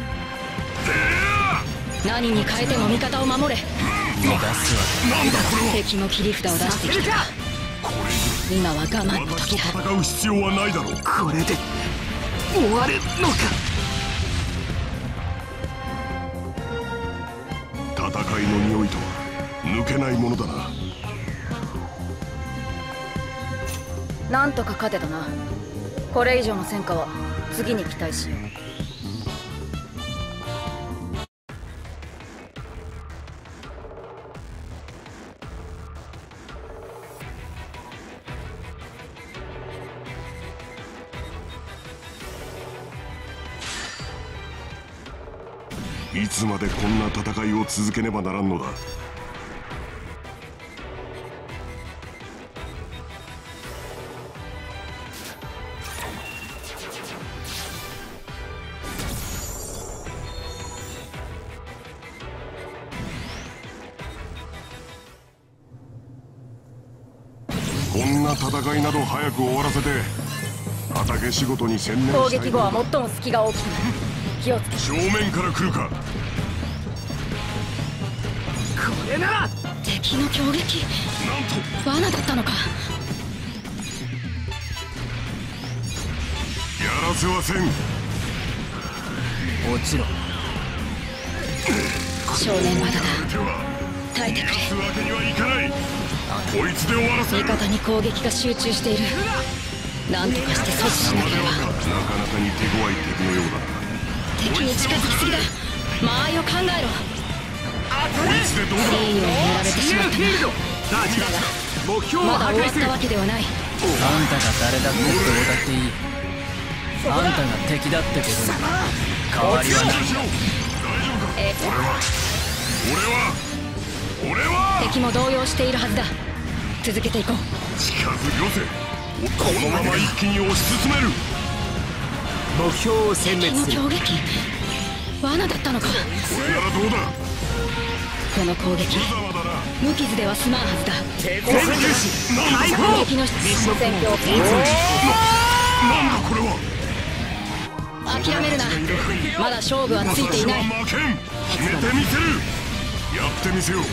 何に変えても味方を守れ。 なんだこれは。 敵も切り札を出してきた。 こ今は我慢のれ以上時だ。 私と戦う必要はないだろう。 これで終わるのか。 戦いの匂いとは抜けないものだな。 なんとか勝てたな。これ以上の戦果は次に期待しよう。 いつまでこんな戦いを続けねばならんのだ。こんな戦いなど早く終わらせて畑仕事に専念したい。 攻撃後は最も隙が大きくなる。気をつけ。 正面から来るか。 これなら。 敵の強撃なんと罠だったのか。 やらせはせん。 もちろん少年まだだ。 手は耐えてくれ。 逃がすわけにはいかない。こいつで終わらせる。 味方に攻撃が集中している。なんとかして阻止しなければ。 なかなかに手強い敵のようだな。 敵に近づきすぎだ。間合いを考えろ。 こいつでどうだ。 いいようにやられてしまったな。 ラジだが目標をまだ終わ破壊する。 ったわけではない。 あんたが誰だってどうだっていい。あんたが敵だってことだ。 変わりはない。 俺は敵も動揺しているはずだ。続けていこう。 近づよせ。このまま一気に押し進める。 目標を殲滅する。 敵の攻撃、罠だったのか。 これならどうだ。 この攻撃、無傷では済まんはずだ。 抵抗戦重視解放。 敵の戦況、 なんだこれは。 諦めるな。まだ勝負はついていない。 負けん。決めてみせる。やってみせよう。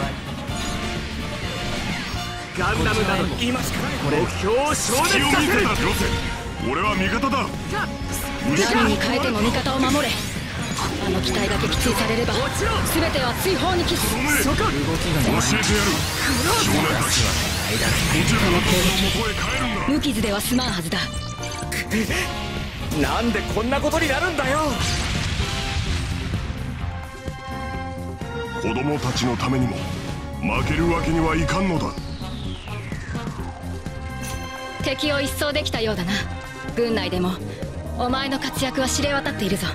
ガンダムなどに今しか目標を消滅隙をさせる。 見せたロセ。俺は味方だ。 何に変えても味方を守れ。あの機体が撃墜されれば全ては追放に帰す。 そこ教えてやる。少年たちがゴジラの元へ帰るんだ。 無傷では済まんはずだ。 なんでこんなことになるんだよ。 子供たちのためにも負けるわけにはいかんのだ。 敵を一掃できたようだな。軍内でもお前の活躍は知れ渡っているぞ。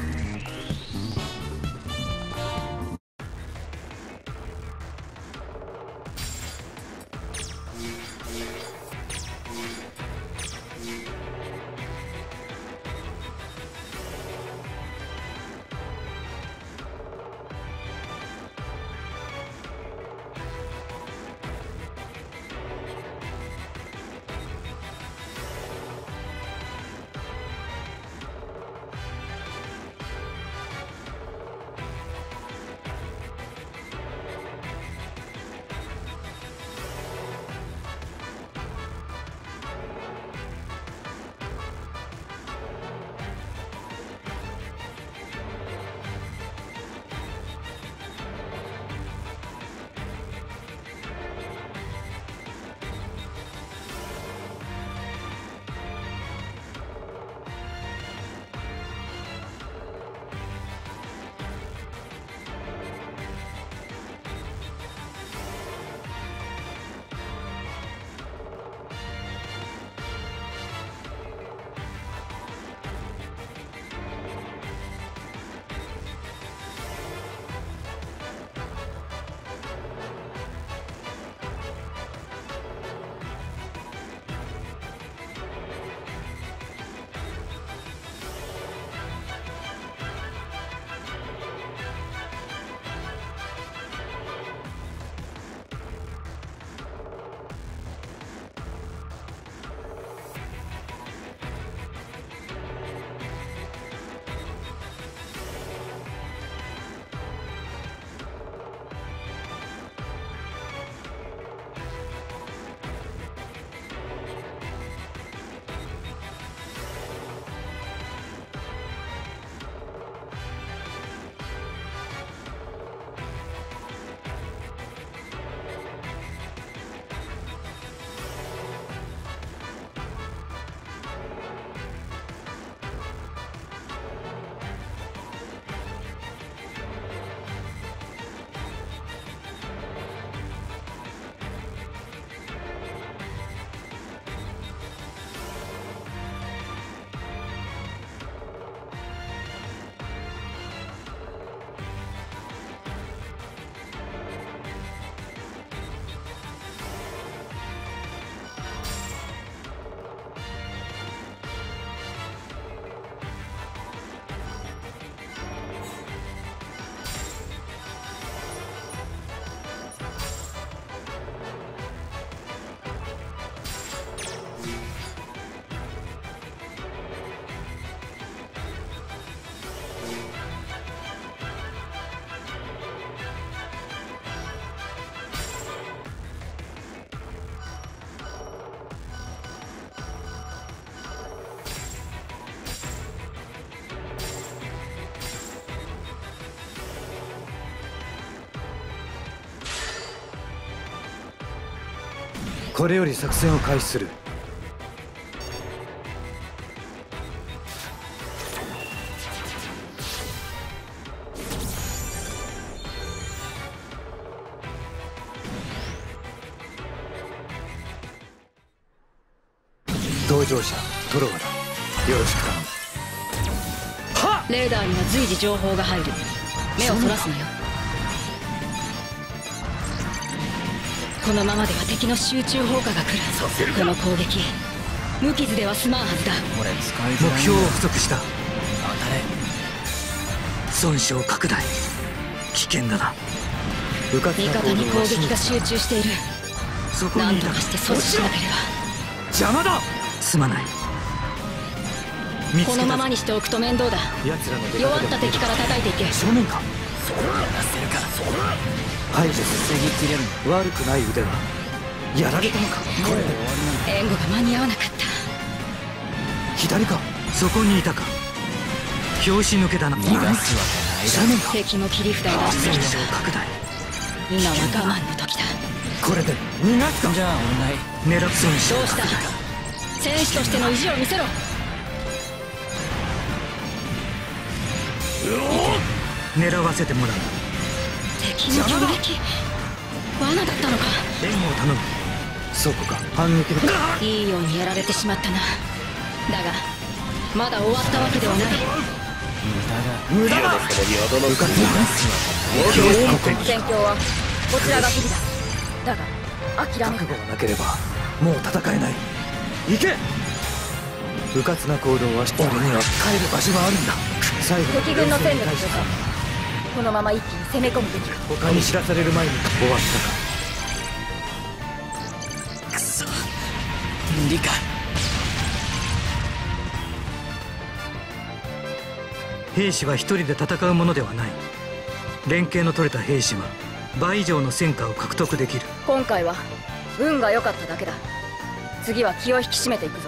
これより作戦を開始する。同乗者トロワだ。よろしく頼む。 レーダーには随時情報が入る。目をそらすなよ。このままでは敵の集中砲火が来る。この攻撃無傷では済まんはずだ。 目標を不足した。損傷拡大。危険だな。 味方に攻撃が集中している。 そこにいたか。 何とかして阻止しなければ。 邪魔だ。すまない。 このままにしておくと面倒だ。弱った敵から叩いていけ。 正面か。 排除防ぎきれる。悪くない腕はやられたのか。これで終わりなの。 援護が間に合わなかった。 左か。 そこにいたか。拍子抜けだな。 逃がすわけないだろ。 敵も切り札を出してき損傷拡大。 た。今は我慢の時だ。 これで逃がすか。じゃあお願い。 狙って損傷どうした戦士としての意地を見せろ。 狙わせてもらう。 敵の攻撃罠だったのか。 援護を頼む。 そこか。反撃だ。 いいようにやられてしまったな。だがまだ終わったわけではない。 無駄だ。部活戦況はこちらが不利だ。だが諦め覚悟がなければもう戦えない。行け。うかつな行動はして俺には帰る場所があるんだ。最後敵軍の戦力とかこのまま一気に攻め込むべきか。 他に知らされる前に終わったか。 くそ無理か。 兵士は一人で戦うものではない。連携の取れた兵士は倍以上の戦果を獲得できる。 今回は運が良かっただけだ。次は気を引き締めていくぞ。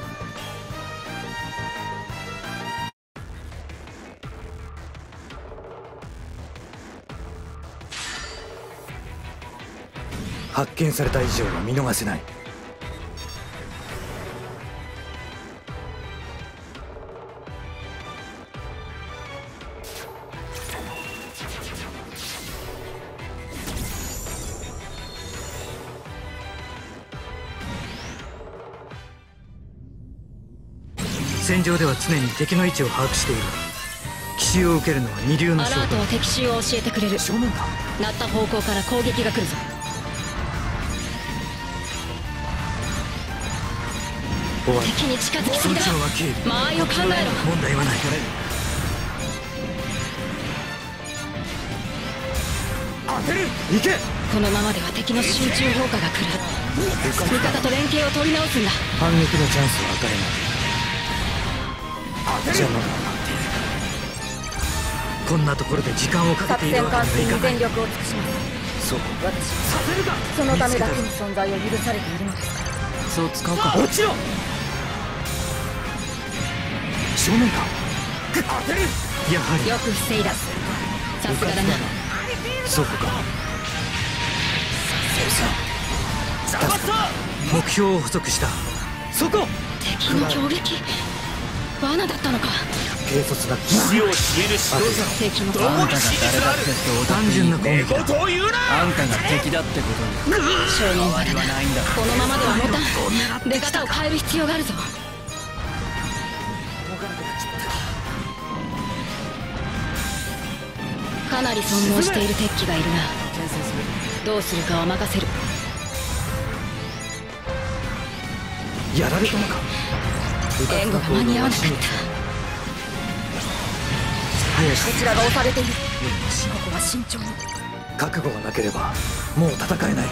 発見された以上は見逃せない。 戦場では常に敵の位置を把握している。奇襲を受けるのは二流の将軍。 アラートは敵襲を教えてくれる。 正面か。 鳴った方向から攻撃が来るぞ。敵に近づきすぎだ。 村長は消える。 間合いを考えろ。 問題はない。 当てる。行け。 このままでは敵の集中砲火が来る。味方と連携を取り直すんだ。 反撃のチャンスは与えない。邪魔だ。 こんなところで時間をかけてい作戦るわ完遂にけにはいかない。 全力を尽くします。 そう。 私はそのためだけに存在を許されているのですから。 そう使うか。 落ちろ。正面か。当てる。 やはりよく防いだ。さすがだな。 そこか。 目標を捕捉した。 そこ。 敵の攻撃罠だったのか。 軽率だ。 死を知る指導者。 敵のあんたが誰だってどうだ単純な攻撃だ。 ことを言うな。 あんたが敵だってことに正念場だな。 ないんだ。 このままでは持たん。出方を変える必要があるぞ。かなり損耗している敵機がいるな。どうするかは任せる。 やられたのか。 援護が間に合わなかった。こちらが押されている。ここは慎重に。 覚悟がなければもう戦えない。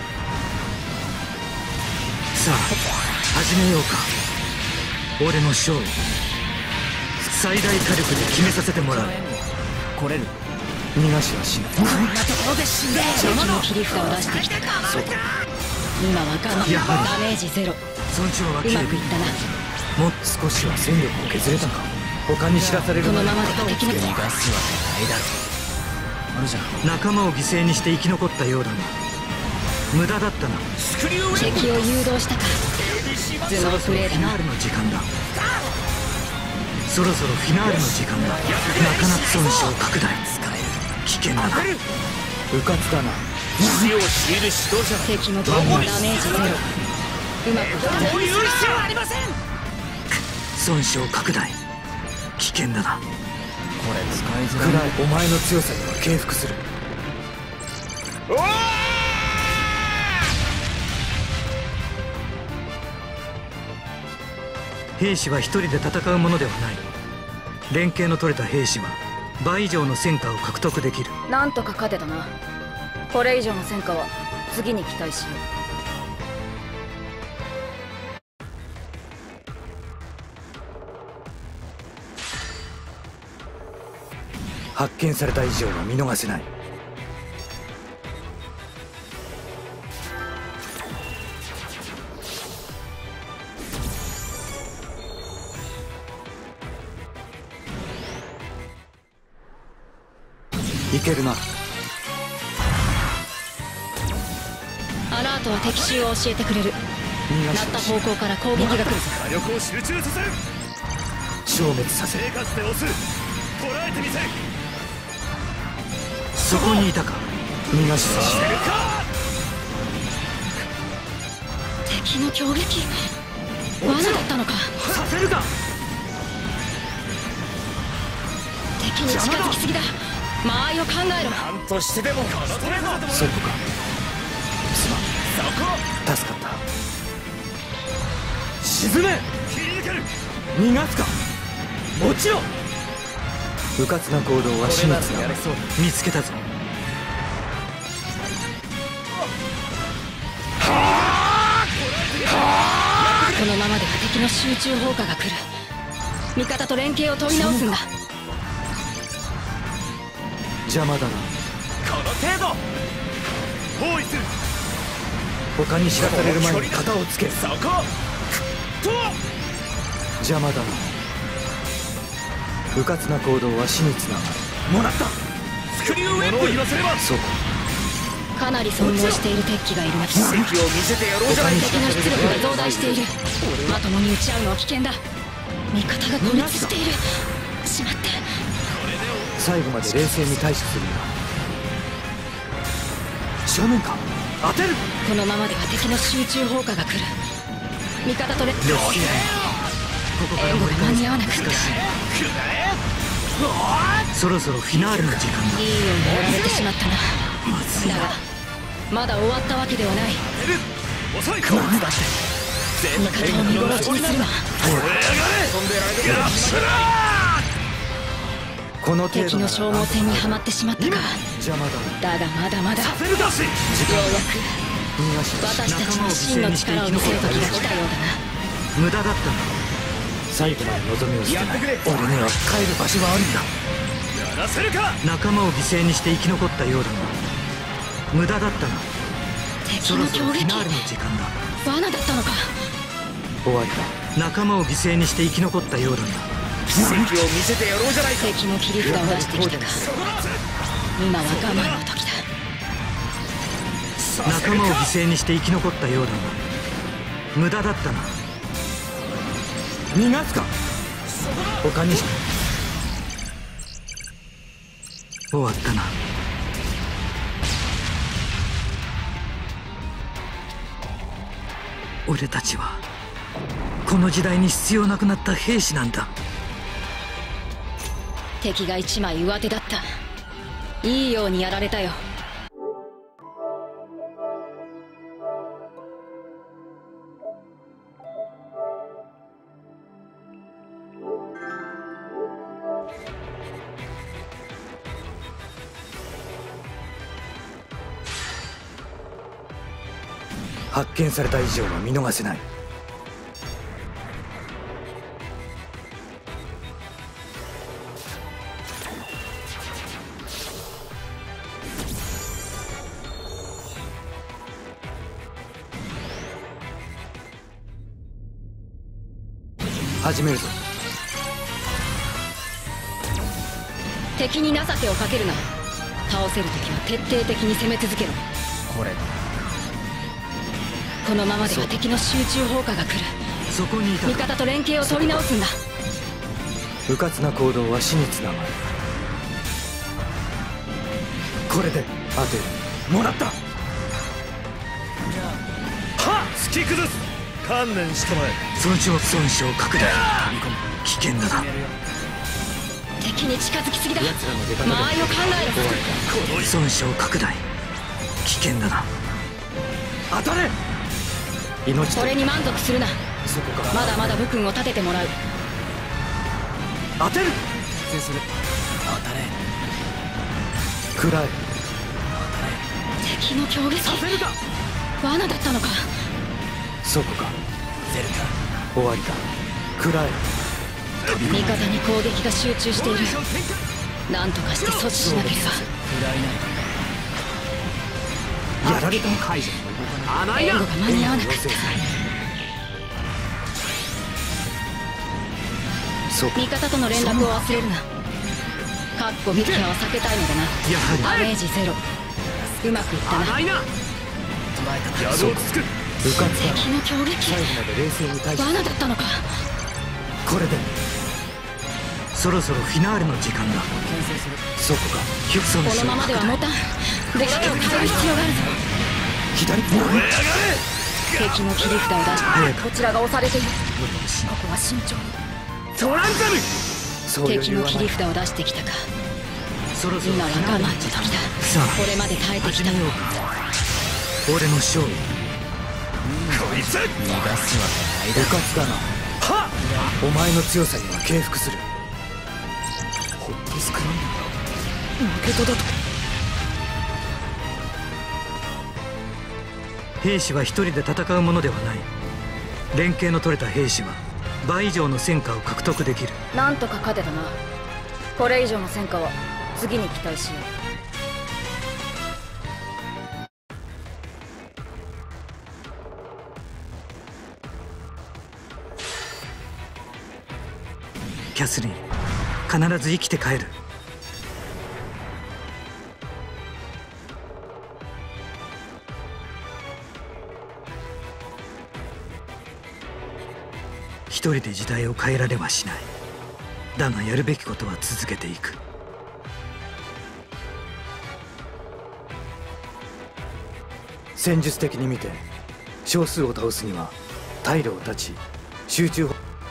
さあ始めようか。俺の勝負最大火力で決めさせてもらう。 来れる。 逃がしはしない。 こんなところで死んで敵の切り札を出してきたか。今は我慢。 やはりダメージゼロ。う村長はまくいったな。 もっと少しは戦力を削れたか。他に知らされるこの前にままでは敵の逃がすわけないだろ。あるじゃん。 仲間を犠牲にして生き残ったようだが無駄だったな。 敵を誘導したか。頭脳プレーだな。 フィナーレの時間だ。そろそろフィナーレの時間だ。なかなか損傷拡大。危険だな。 うかつだな。 死を知る指導者。 敵のダメージゼロ。うまくいったな。 こういう必要はありません。 損傷拡大。危険だな。 これ使いづらい。 暗いお前の強さには敬服する。 兵士は一人で戦うものではない。連携の取れた兵士は倍以上の戦果を獲得できる。 なんとか勝てたな。これ以上の戦果は次に期待しよう。 発見された以上は見逃せない。いけるな。 アラートは敵襲を教えてくれる。鳴った方向から攻撃が来るぞ。 火力を集中させる。 消滅させる。 生活で押す。捉えてみせ。 そこにいたか。 逃がしさせるか。 敵の強撃、罠だったのか。 させるか。 敵に近づきすぎだ。間合いを考えろ。 なんとしてでもこのトレード。 そうか。すまん。助かった。沈め。 切り抜ける。 逃がすか。もちろん。迂闊な行動は真実だ。 見つけたぞ。 このままでは敵の集中砲火が来る。味方と連携を取り直すんだ。 邪魔だな。 この程度。包囲する。 他に知らされる前に型をつける。 そこと邪魔だな。迂闊な行動は死につながる。もらった。 スクリューウェブを言わせれば。 そうか。 かなり損耗している敵機がいるな。 奇跡を見せてやろうじゃないか。 敵の出力が増大している。まともに撃ち合うのは危険だ。味方が孤立している。しまって。 最後まで冷静に対処するんだ。正面か。当てる。 このままでは敵の集中砲火が来る。味方と連携。 ここから援護が間に合わなくて。 そろそろフィナーレの時間だ。 いいようにやられてしまったな。だがまだ終わったわけではない。 遅い。 なんだって味方を見殺しにするな。 この程度敵の消耗戦にはまってしまったか。 邪魔だ。 だがまだまだ。ようやく逃がし私たちの真の力を見せる時が来たようだな。 無駄だったな。 最後まで望みを捨てない。俺には帰る場所があるんだ。 やらせるか。 仲間を犠牲にして生き残ったようだが無駄だったな。 敵そろそろの強撃、 フィナーレの時間だ。 罠だったのか。 終わりだ。 仲間を犠牲にして生き残ったようだが奇跡を見せてやろうじゃないか。 敵も切り札を出してきたか。今は我慢の時だ。 仲間を犠牲にして生き残ったようだが無駄だったな。 逃がすか。他に終わったな。俺たちはこの時代に必要なくなった兵士なんだ。 敵が一枚上手だった。いいようにやられたよ。 発見された以上は見逃せない。始めるぞ。 敵に情けをかけるな。倒せる時は徹底的に攻め続けろ。 これだ。 このままでは敵の集中砲火が来る。 そこにいた味方と連携を取り直すんだ。 迂闊な行動は死につながる。これで当てる。もらった。はっ突き崩す。観念したまえ。 損傷拡大。危険だな。 敵敵に近づきすぎだ。間合いを考えろ。 損傷拡大、危険だな。当たれ。命これに満足するな。 そこか。 まだまだ武君を立ててもらう。 当てる。 先制する。当たれ。 食らえ。 敵の強撃罠だったのか。 そこか。 ゼルカ終わりだ。食らえ。 味方に攻撃が集中している。何とかして阻止しなければ。 食らいない。 やられた。 解除。穴井だ。 援護が間に合わなかった。 そうか。 味方との連絡を忘れるな。カッコ撃破は避けたいのだな。 やはりダメージゼロ。うまくいったな。 穴井だ。 捉えた。 宿をつく。 部活だ。 敵の強撃最後まで冷静に対処。 罠だったのか。 これでそろそろフィナーレの時間だ。 牽制する。 そこか。 損傷このままでは持たん。出方を変える必要があるぞ。 左。 敵の切り札を出してこちらが押されている。ここは慎重に。 トランザム。 そういう敵の切り札を出してきたか。 そろそろ今は我慢の時だ。 さあこれまで耐えてきた始めようか。俺の勝利。 こいつ。 逃がすわけない部だろ。 活だな。お前の強さには敬服する。ホットスクランブル負けただと。 兵士は一人で戦うものではない。連携の取れた兵士は倍以上の戦果を獲得できる。 なんとか勝てたな。これ以上の戦果は次に期待しよう。 キャスリン、必ず生きて帰る。一人で時代を変えられはしない。だがやるべきことは続けていく。 戦術的に見て少数を倒すには退路を断ち集中。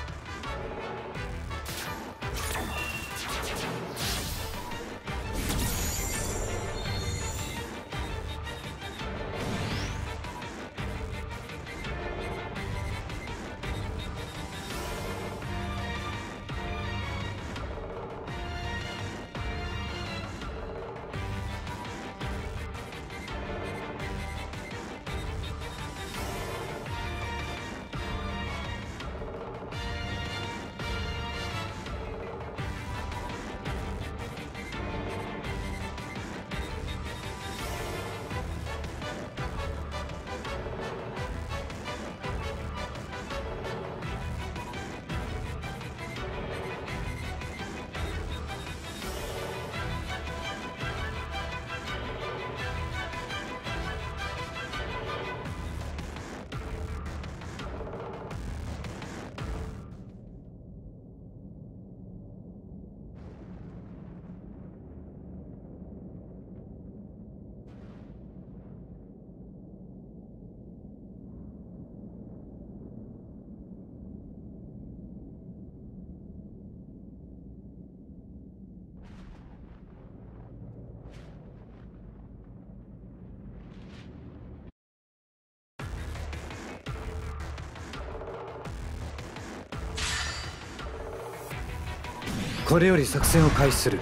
これより作戦を開始する。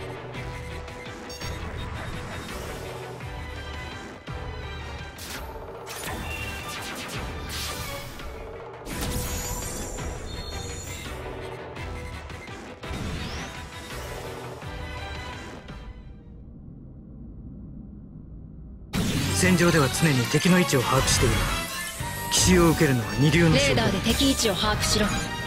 戦場では常に敵の位置を把握している。奇襲を受けるのは二流のレ将軍。 ーダーで敵位置を把握しろ。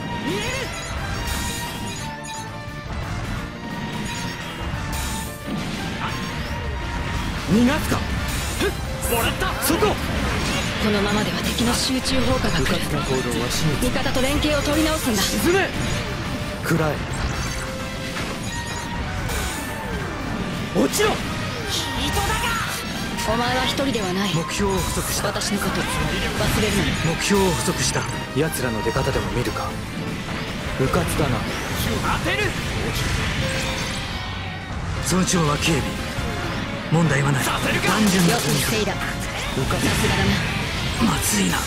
逃がすか。 もらった。 そこ。 このままでは敵の集中砲火が来る。 部活の行動は死に味方と連携を取り直すんだ。 沈め。食らえ。落ちろ。 お前は一人ではない。 目標を捕捉した。 私のこと忘れるな。 目標を捕捉した。 奴らの出方でも見るか。部活だな。 当てる。 損傷は軽微。問題はない。単純なよく防いだ。さすがだな。 まずいな。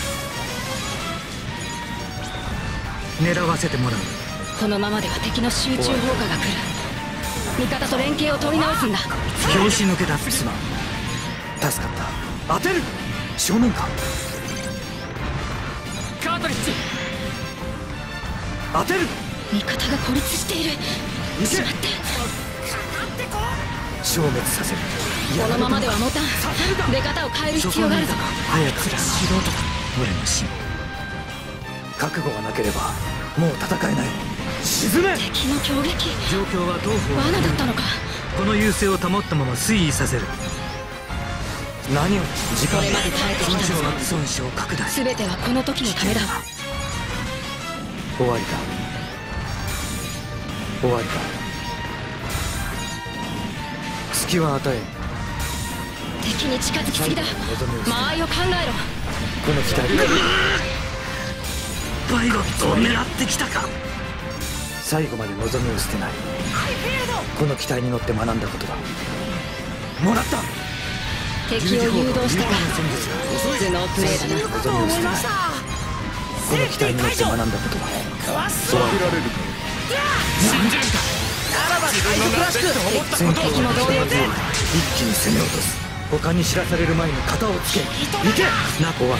狙わせてもらう。 このままでは敵の集中砲火が来る。味方と連携を取り直すんだ。 拍子抜けだ。 すまん。助かった。当てる。正面か。 カートリッジ。 当てる。 味方が孤立している。しまって。 消滅させる。 このままでは持たん。出方を変える必要があるぞ。 早く素人だ。俺の死。 覚悟がなければもう戦えない。沈め。 敵の強撃。 状況は同方。 罠だったのか。 この優勢を保ったまま推移させる。 何を時間これまで耐えてきた損傷拡大。 全てはこの時のためだ。 終わりだ。終わりだ。隙は与え。 敵に近づきすぎだ。間合いを考えろ。 この機体パイロットを狙ってきたか。 最後まで望みを捨てない。この機体に乗って学んだことだ。もらった。 敵を誘導したか。頭脳プレーだな。 望みを捨てない。この機体に乗って学んだことだ。 そうられるか。 敵も同様だ。 一気に攻め落とす。他に知らされる前に型をつけ。行け。な終わ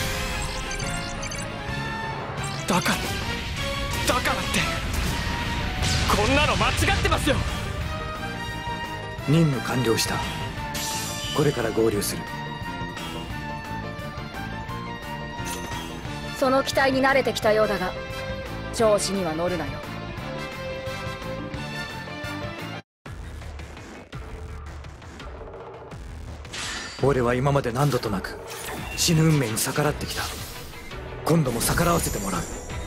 ったか。 だからってこんなの間違ってますよ。 任務完了した。これから合流する。 その機体に慣れてきたようだが調子には乗るなよ。 俺は今まで何度となく死ぬ運命に逆らってきた。今度も逆らわせてもらう。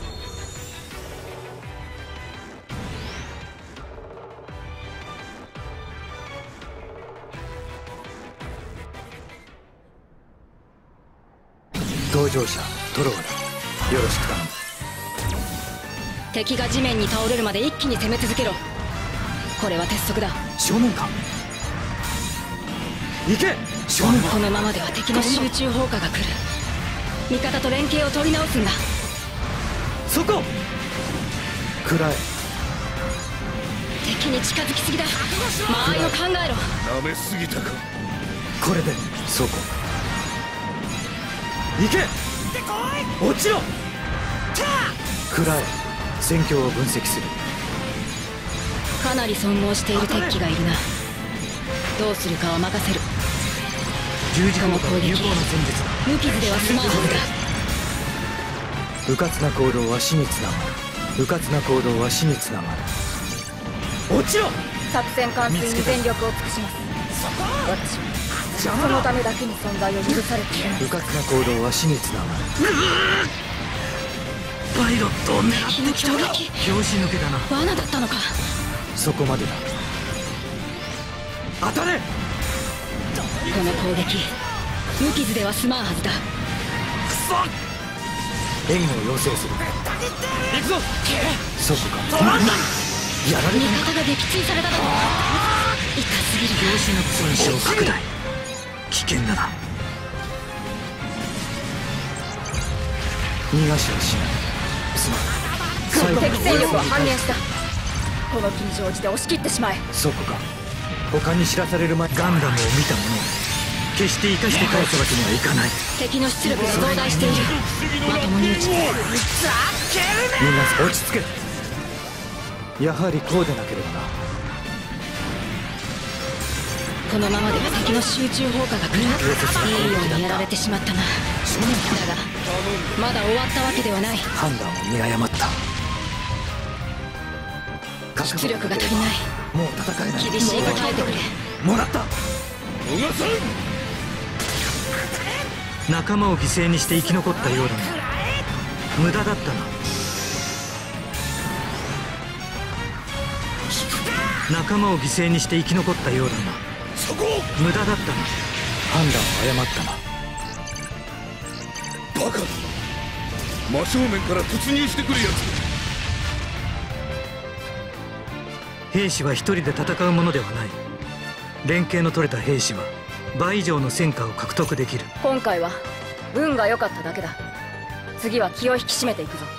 搭乗者トローラ、よろしく頼む。 敵が地面に倒れるまで一気に攻め続けろ。これは鉄則だ。 正面か。行け。正面。 このままでは敵の集中砲火が来る。味方と連携を取り直すんだ。 そこ。食らえ。 敵に近づきすぎだ。間合いを考えろ。 舐めすぎたか。 これでそこ。行け。落ちろ。食らえ。戦況を分析する。 かなり損耗している敵機がいるな。どうするかは任せる。 十字架の攻撃有効な戦術だ。 無傷では済まんはずだ。 迂闊な行動は死につながる。迂闊な行動は死につながる。落ちろ。 作戦完遂に全力を尽くします。私はそのためだけに存在を許されている。 迂闊な行動は死につながる。 パイロットを狙ってきたか。 敵拍子抜けだな。 罠だったのか。 そこまでだ。当たれ。 この攻撃無傷では済まんはずだ。 援護を要請する。 行くぞ。 そこか。やられ味た。 方が撃墜されただろ。痛すぎる。 拍子抜く損傷拡大。危険だな。 逃がしはしない。すまん。 敵戦力は半減した。この機に乗じて押し切ってしまえ。 そこか。他に知らされる前。 ガンダムを見た者を決して生かして返すわけにはいかない。 敵の出力が増大している。まともに撃ちみんな落ち着け。やはりこうでなければな。 このままでは敵の集中砲火が来る。いいようにやられてしまったな。だがまだ終わったわけではない。 判断を見誤った。 出力が足りない。 もう戦えない。 厳しいが耐えてくれ。 もらった。 逃がさん。 仲間を犠牲にして生き残ったようだが無駄だったな。仲間を犠牲にして生き残ったようだが無駄だったな。 判断を誤ったな。 バカ。真正面から突入してくるやつ。 兵士は一人で戦うものではない。 連携の取れた兵士は倍以上の戦果を獲得できる。 今回は運が良かっただけだ。次は気を引き締めていくぞ。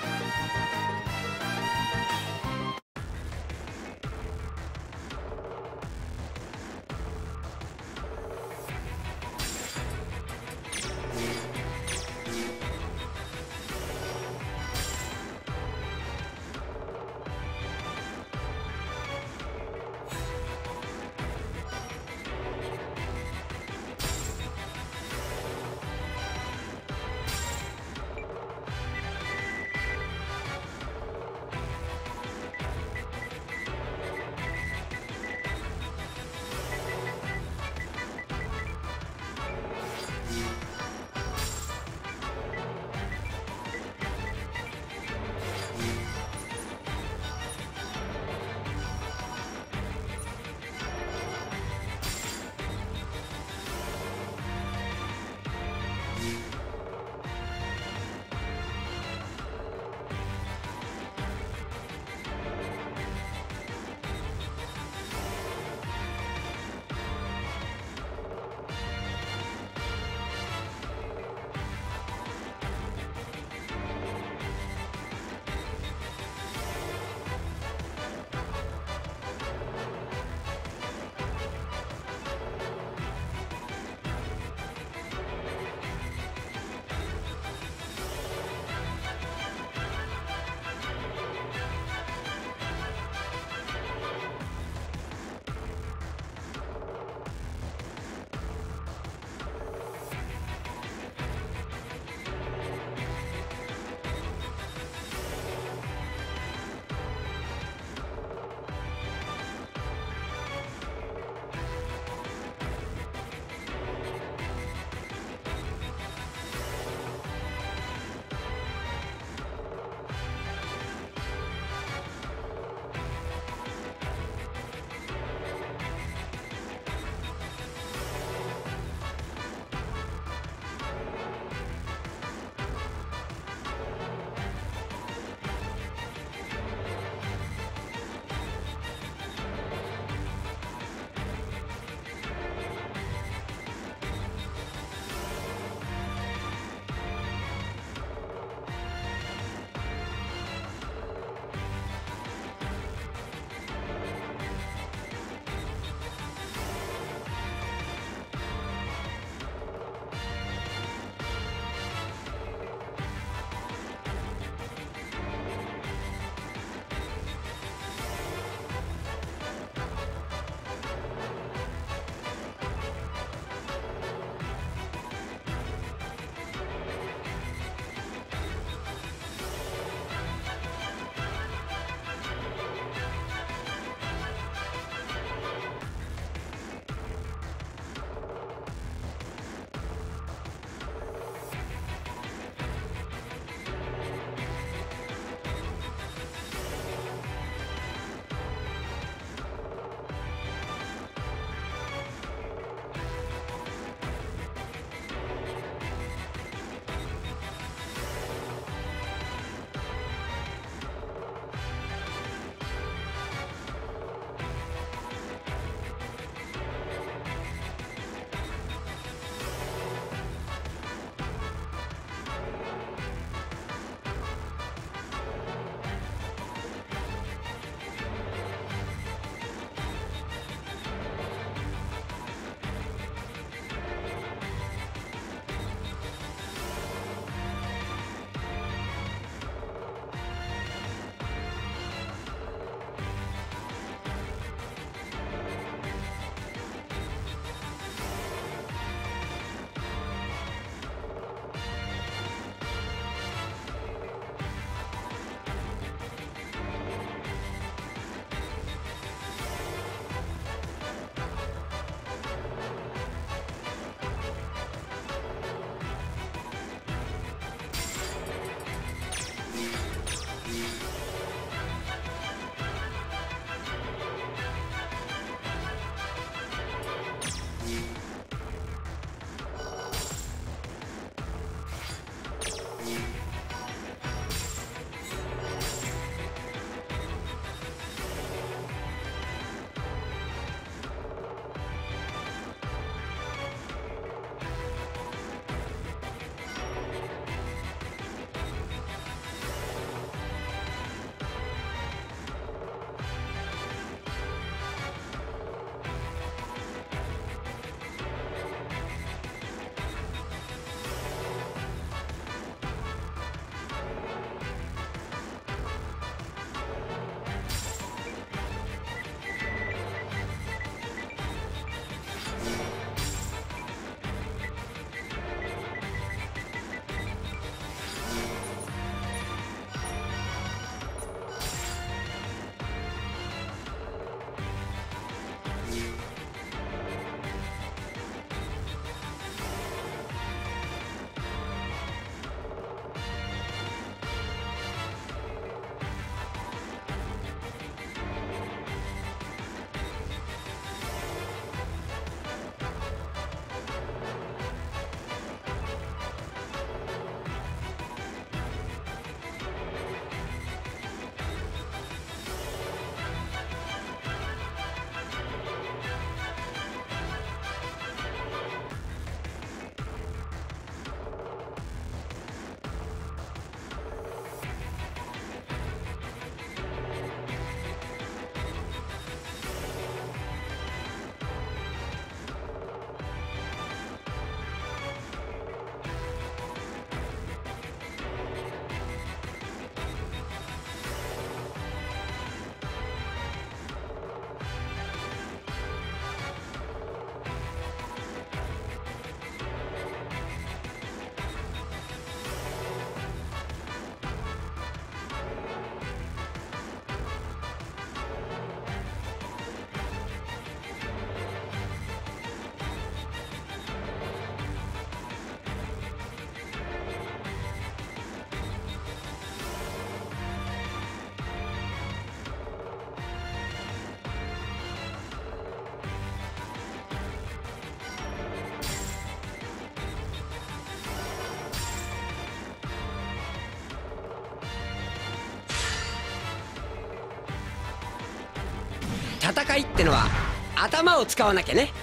戦いってのは頭を使わなきゃね。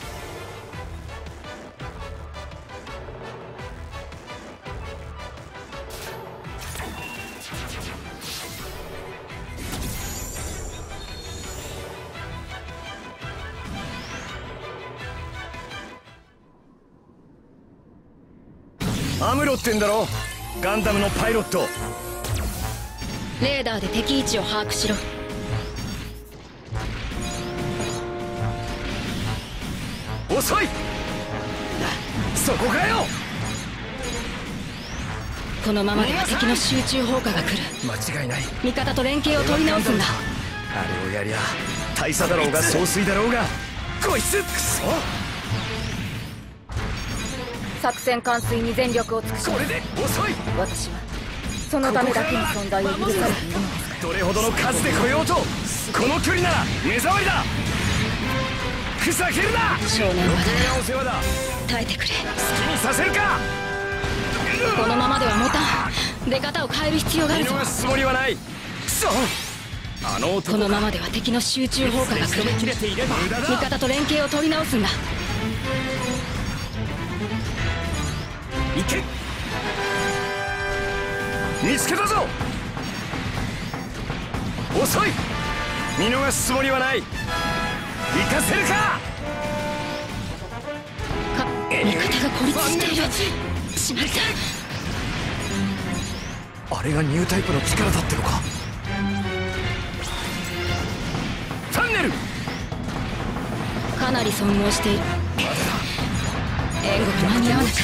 アムロってんだろ、ガンダムのパイロット。 レーダーで敵位置を把握しろ。 遅い。そこかよ。 このままでは敵の集中砲火が来る。 間違いない。 味方と連携を取り直すんだ。 あれをやりゃ大佐だろうが総帥だろうが、こいつクソ。 作戦完遂に全力を尽くします。 これで遅い。 私はそのためだけに存在を許されているのですから。 どれほどの数で来ようと、この距離なら目障りだ。ふざけるな。 少年は余計なお世話だ。 耐えてくれ。 好きにさせるか。 このままでは持たん。出方を変える必要があるぞ。 見逃すつもりはない。くそ。あの男このままでは敵の集中砲火が来る。味方と連携を取り直すんだ。 行け。見つけたぞ。遅い。見逃すつもりはない。行かせるか。 味方が孤立している。しまった。 あれがニュータイプの力だってのか。ファンネル。 かなり損耗している。援護が間に合わなかった。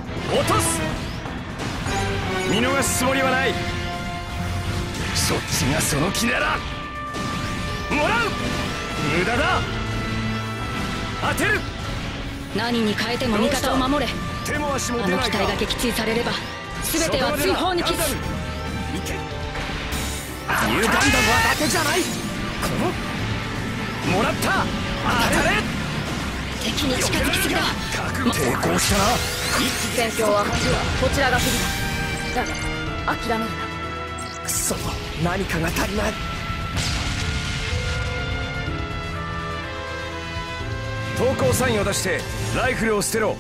落とす。見逃すつもりはない。そっちがその気ならもらう。無駄だ。当てる。 何に変えても味方を守れ。 手も足もあの機体が撃墜されれば全ては追放に帰す。 ニューガンダムはだけじゃない。もらった。当たれ。 敵に近づきすぎだ。 抵抗したな。 戦況はこちらが不利だ。だが諦めるな。 くそ、何かが足りない。投降サインを出してライフルを捨てろ。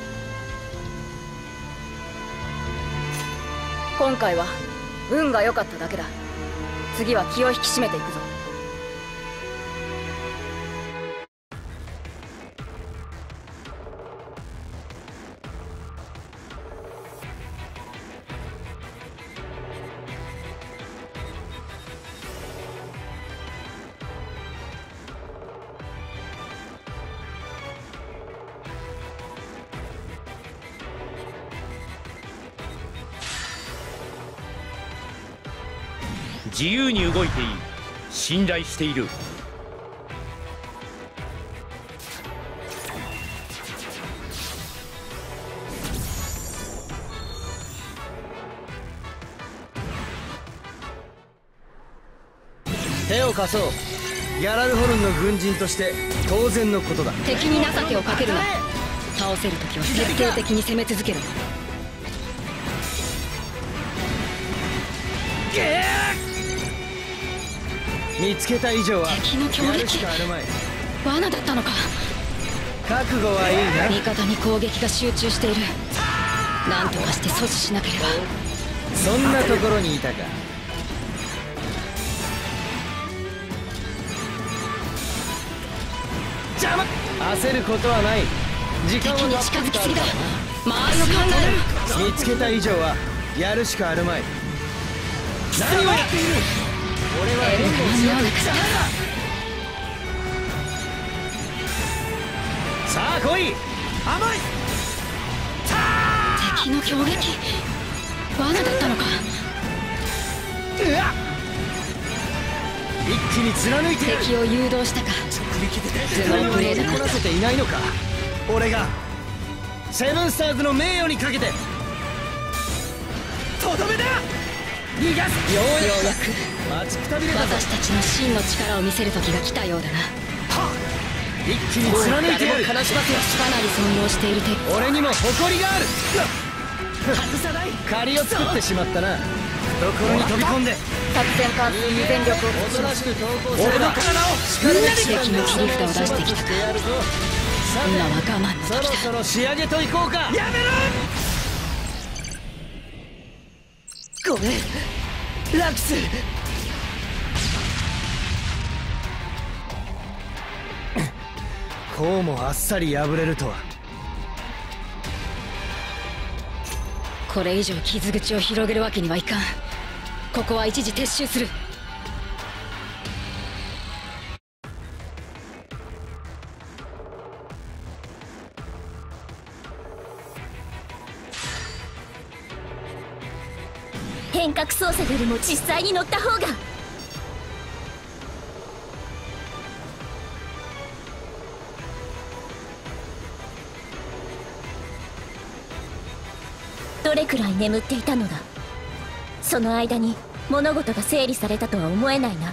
今回は運が良かっただけだ。次は気を引き締めていくぞ。 自由に動いていい。信頼している。 手を貸そう。ギャラルホルンの軍人として当然のことだ。 敵に情けをかけるな。倒せるときは徹底的に攻め続けろ。 見つけた以上は敵の強撃。罠だったのか。 覚悟はいいな。 味方に攻撃が集中している。何とかして阻止しなければ。 そんなところにいたか。邪魔。焦ることはない。時間を敵に近づきすぎだ。周りを考える。 見つけた以上はやるしかあるまい。何をやっている。俺は援護をしようとした。さあ来い。甘い。 敵の強撃。罠だったのか。 一気に貫いてやる。 敵を誘導したか。頭脳プレーだな。 こなせていないのか。俺がセブンスターズの名誉にかけてとどめだ。逃がす。 ようやく待ちくたびれたぞ。 私たちの真の力を見せる時が来たようだな。 一気に貫いてやる。 かなり損耗している敵。 俺にも誇りがある。外さない。借りを作ってしまったな。懐に飛び込んで作戦完遂に全力を尽くし俺の体を敵の切り札を出してきたか。今は我慢の時だ。 そろそろ仕上げといこうか。やめろ。ごめんラクス。こうもあっさり破れるとは。 これ以上傷口を広げるわけにはいかん。ここは一時撤収する。 遠隔操作よりも実際に乗った方が。どれくらい眠っていたのだ。その間に物事が整理されたとは思えないな。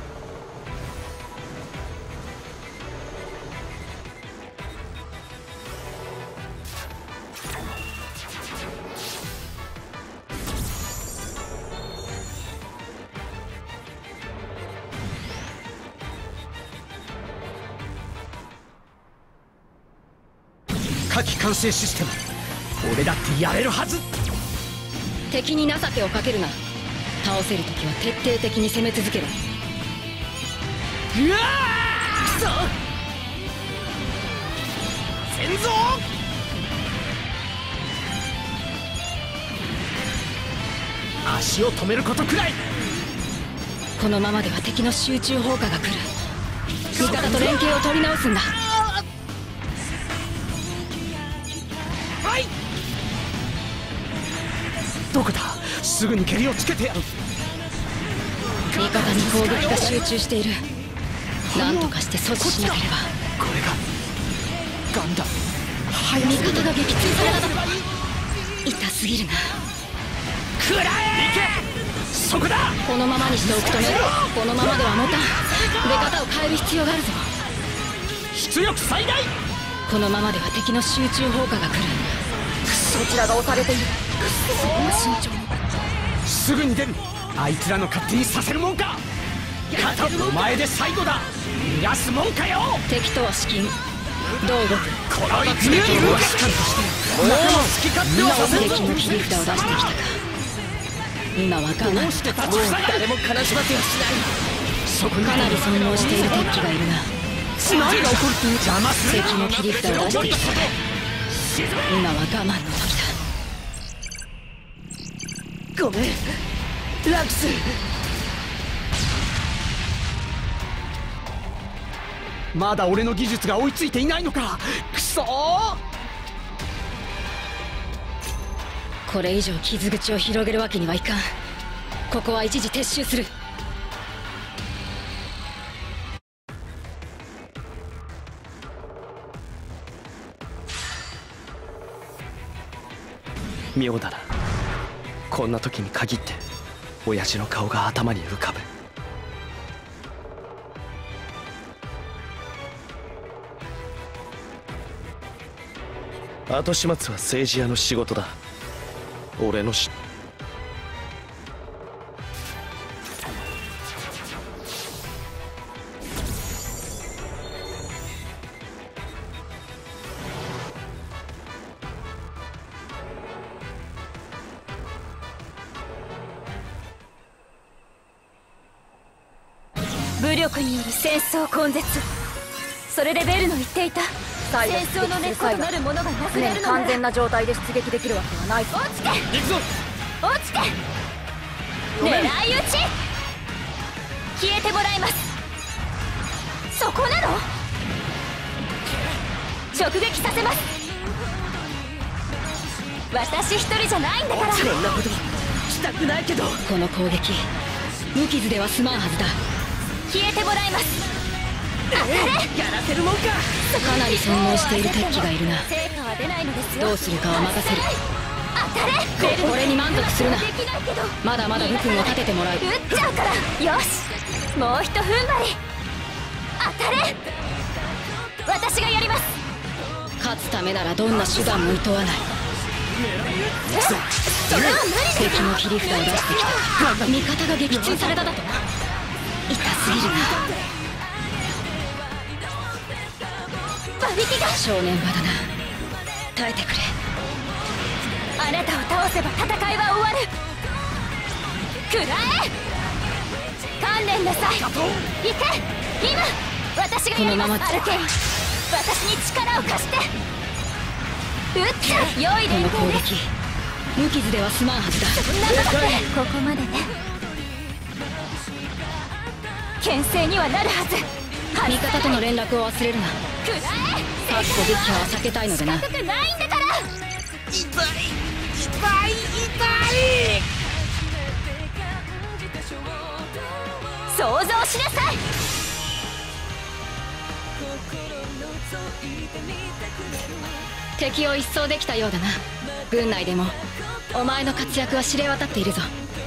火器完成システム、俺だってやれるはず。 敵に情けをかけるな。倒せる時は徹底的に攻め続けろ。 うわーくそ先蔵。足を止めることくらい。 このままでは敵の集中砲火が来る。味方と連携を取り直すんだ。 はい、どこだ。すぐに蹴りをつけてやる。 味方に攻撃が集中している。何とかして阻止しなければ。 これがガンダム。 味方が撃墜されただ。痛すぎるな。 食らえ。そこだ。 このままにしておくとね、このままでは持たん。出方を変える必要があるぞ。 出力最大。 このままでは敵の集中砲火が来る。 こちらが押されている。 そこは慎重に。 すぐに出る。あいつらの勝手にさせるもんか。お前で最後だ。逃がすもんかよ。 敵とは至近。どう動く。 この一撃を動かしかんとして仲間を好き勝手はさせんぞ。 敵の切り札を出してきたか。今は我慢。 どうして立ちふさが。誰も悲しませはしない。そこにかなり損耗している敵機がいるな。 何が起こるって邪魔する。 敵の切り札を出してきたか。今は我慢の時だ。 ごめんラクス。まだ俺の技術が追いついていないのか。くそー。 これ以上傷口を広げるわけにはいかん。ここは一時撤収する。 妙だな。こんな時に限って親父の顔が頭に浮かぶ。後始末は政治屋の仕事だ。俺の武力による戦争根絶。それでベルの言っていた戦争の根っことなるものがなくなるのなら完全な状態で出撃できるわけはないぞ。 落ちて行くぞ。 落ちて狙い撃ち。消えてもらいます。そこなの。直撃させます。私一人じゃないんだから。 こんなことしたくないけど。 この攻撃無傷では済まんはずだ。 消えてもらいます。当たれ。 やらせるもんか。 かなり損耗している敵機がいるな。 成果は出ないのですよ。 どうするかは任せる。 当たれ。 これに満足するな。 できないけどまだまだ武君を立ててもらう。 撃っちゃうから。よし、もうひと踏ん張り。当たれ。私がやります。 勝つためならどんな手段も厭わない。 当それは無理だ。 敵の切り札を出してきた。味方が撃墜されただと。痛すぎるな。 馬力が。 正念場だな。耐えてくれ。 あなたを倒せば戦いは終わる。食らえ。観念なさい。行け今。私がやります。アルケイン、私に力を貸して。撃つ。良い連携です。 無傷では済まんはずだ。 そんなことでここまでね。牽制にはなるはず。 味方との連絡を忘れるな。 食らえ。 確固撃破は避けたいのでな。 近くないんだから。痛い。想像しなさい。 敵を一掃できたようだな。軍内でもお前の活躍は知れ渡っているぞ。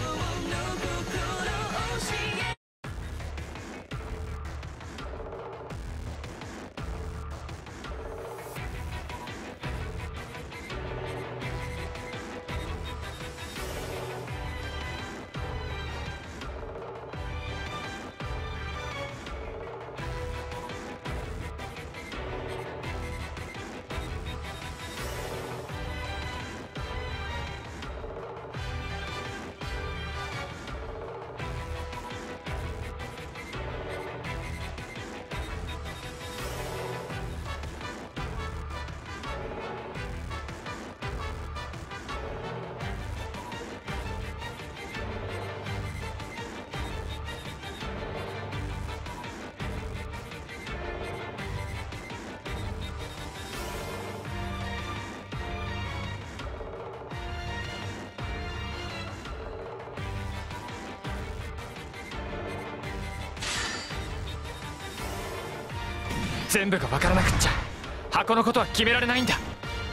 全部が分からなくっちゃ箱のことは決められないんだ。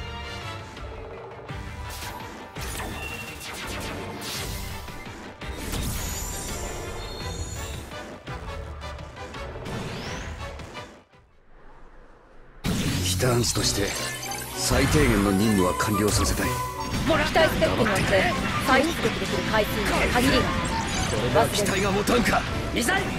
ティターンズとして最低限の任務は完了させたい。 期待ステップによって再出撃できる回数に限りが。 これは期待が持たんか。 ミサイル。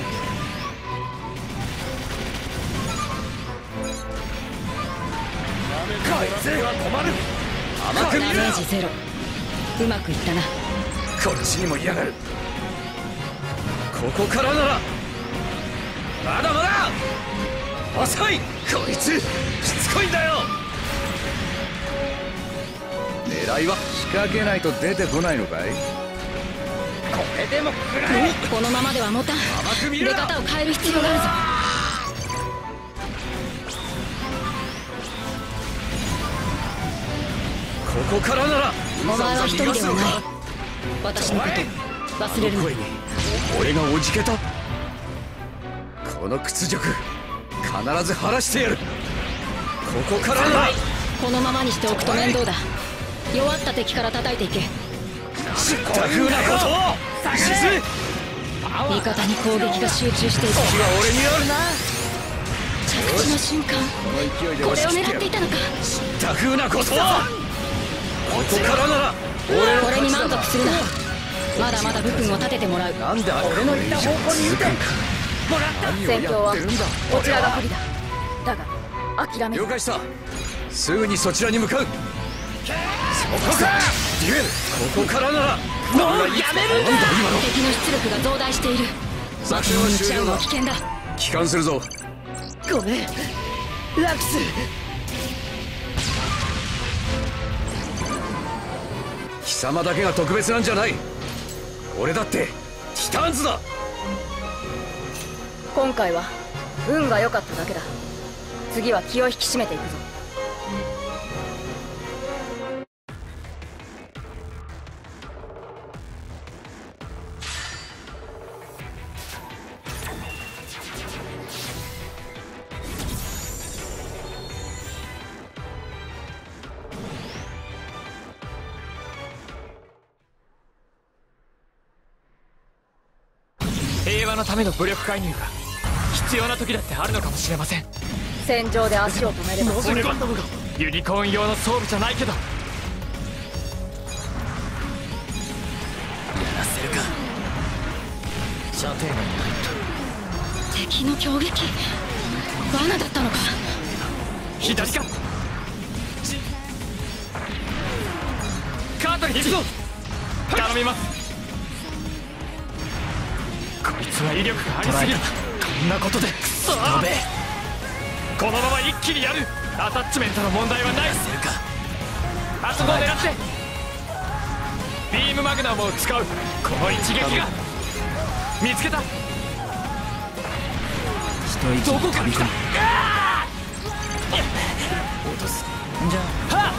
こいつは困る。 甘く見るな。 ダメージゼロ。うまくいったな。 こっちにも嫌がる。ここからならまだまだ遅い。こいつしつこいんだよ。狙いは仕掛けないと出てこないのかい。 これでも食らえ。 このままでは持たん。出方を変える必要があるぞ。 ここからならお前は一人ではない。私のこと忘れるな。 俺がおじけた。この屈辱必ず晴らしてやる。ここからなら。 このままにしておくと面倒だ。弱った敵から叩いていけ。 知った風なことを沈め。 味方に攻撃が集中している。 敵は俺にあるな。 着地の瞬間これを狙っていたのか。 知った風なことを。ここからならこれに満足するな。まだまだ武君を立ててもらう。 なんで俺の言った方向に撃て。もらった。 戦況はこちらが不利だ。だが諦める。 了解した。すぐにそちらに向かう。そこか。デュエル。ここからならもうやめるんだ。 敵の出力が増大している。 作戦は終了だ。 危険だ。 帰還するぞ。 ごめんラクス。 貴様だけが特別なんじゃない。俺だってティターンズだ。 今回は運が良かっただけだ。次は気を引き締めていくぞ。 平和のための武力介入が必要な時だってあるのかもしれません。 戦場で足を止めればユニコーン用の装備じゃないけど射程内に入った。 敵の攻撃罠だったのか。 左か。カートリッジ頼みます。こいつは威力がありすぎる。こんなことでクソ飛べ。このまま一気にやる。アタッチメントの問題はない。あそこを狙ってビームマグナムを使う。この一撃が見つけた。どこから来た。落とす。じゃあはっ。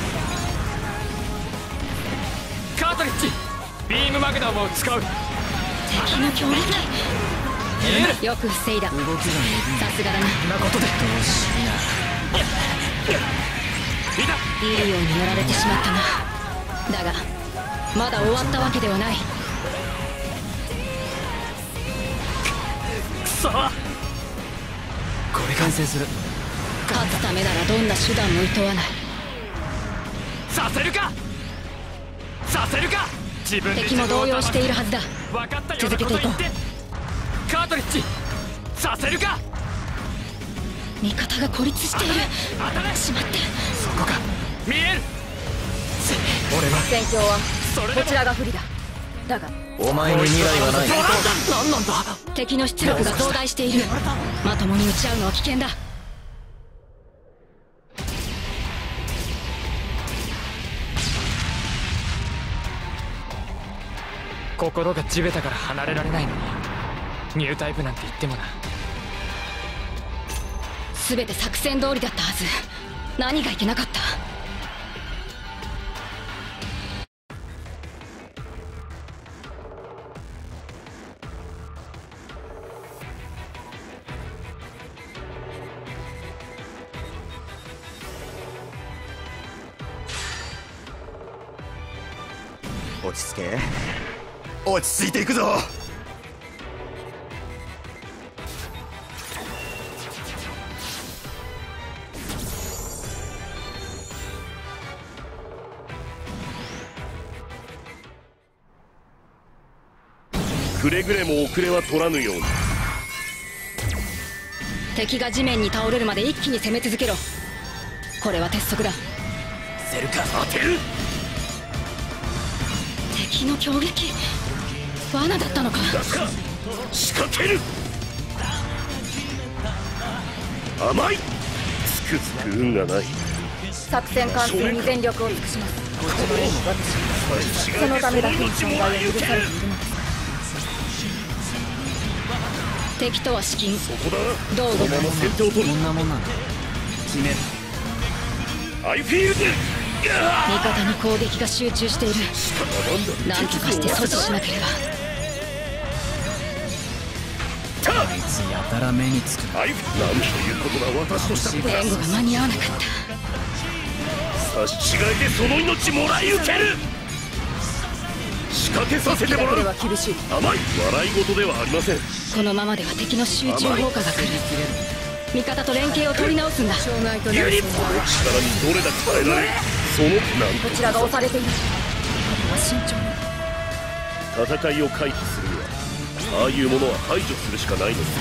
カートリッジビームマグナムを使う。 敵の攻撃よく防いだ。さすがだな。 こんなことでどうしいいようにやられてしまったな。だがまだ終わったわけではない。 くそ。これ完成する。 勝つためならどんな手段も厭わない。 させるかさせるか。自分で敵も動揺しているはずだ。 分かったよう続けていこう。カートリッジさせるか。 味方が孤立している。しまって。 そこか。見える。俺は戦況はこちらが不利だ。だがお前に未来はない。何なんだ。 敵の出力が増大している。まともに撃ち合うのは危険だ。 心が地べたから離れられないのにニュータイプなんて言ってもな。 全て作戦通りだったはず。何がいけなかった。 落ち着け。落ち着いていくぞ。 くれぐれも遅れは取らぬように。 敵が地面に倒れるまで一気に攻め続けろ。これは鉄則だ。 セルカ当てる。 敵の攻撃罠だったのか。 仕掛ける。甘い。つくづく運がない。 作戦完遂に全力を尽くします。私そのためだけに存在を許されているのです。敵とは至近。どう動く。 こんなもんなんだ。決める。 アイフィールド。 味方に攻撃が集中している。何とかして阻止しなければ。 あいつやたら目につく。 なんということだ。私とした援護が間に合わなかった。 差し違えてその命もらい受ける。仕掛けさせてもらう。甘い。笑い事ではありません。 このままでは敵の集中砲火が来る。味方と連携を取り直すんだ。障害となる。 この力にどれだけ耐えられる。そのこちらが押されている。あとは慎重に。 戦いを回避するにはああいうものは排除するしかないのです。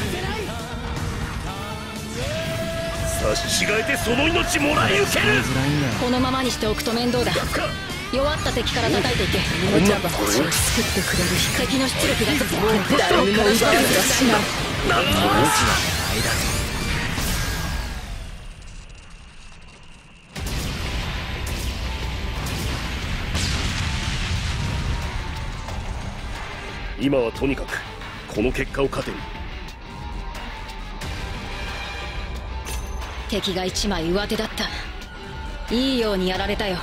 差し違えてその命もらい受ける。 このままにしておくと面倒だ。弱った敵から叩いていけ。お茶箱を救ってくれる敵の出力が続く。誰にも奪われはしない。 なんと今はとにかくこの結果を糧に。 敵が一枚上手だった。いいようにやられたよ。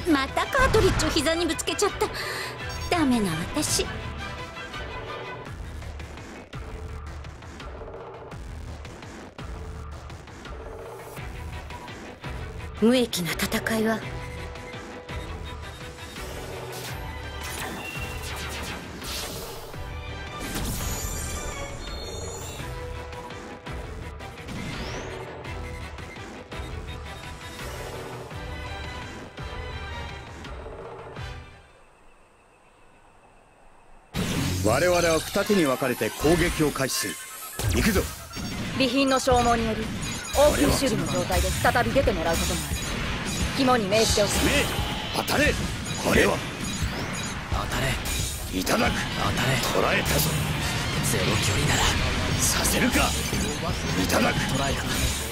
またカートリッジを膝にぶつけちゃった。ダメな私。無益な戦いは我々は二手に分かれて攻撃を開始する。行くぞ。 備品の消耗により応急守備の状態で再び出てもらうことになる。肝に銘じておく。 当たれ。これは当たれ。 いただく。当たれ。捕らえたぞ。 ゼロ距離ならさせるか。いただく。 捕らえた。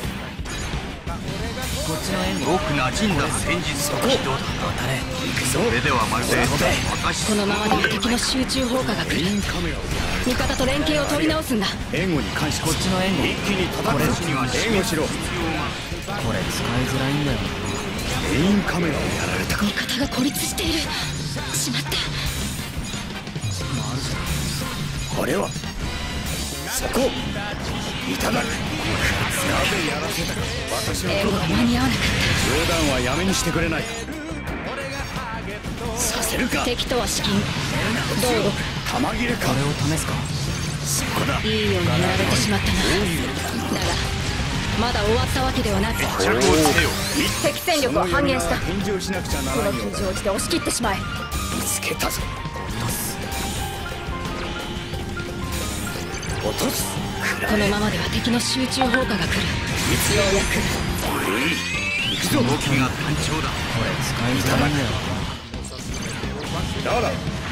こっちの援護。 よく馴染んだ戦術と軌道だ。 当たれ。 行くぞ。 それではまるでこのままでは敵の集中砲火が来る。味方と連携を取り直すんだ。 援護に関してこっちの援護。 一気に叩く。援護しろ。 これ使いづらいんだよ。 メインカメラをやられたか。 味方が孤立している。しまった。 これはそこ。いただく。なぜやらせたか。私は援護が間に合わなかっ冗談はやめにしてくれない。させるか。 敵とは至近。どう動く。 弾切れか。 これを試すか。 そこだ。 いいようにやられてしまったな。だがまだ終わったわけではなく、敵戦力は半減した。この緊張して押し切ってしまえ。 見つけたぞ。落とす。 このままでは敵の集中砲火が来る。ようやく行くぞ。 動きが単調だ。 これ使いづらいんだよ。 だら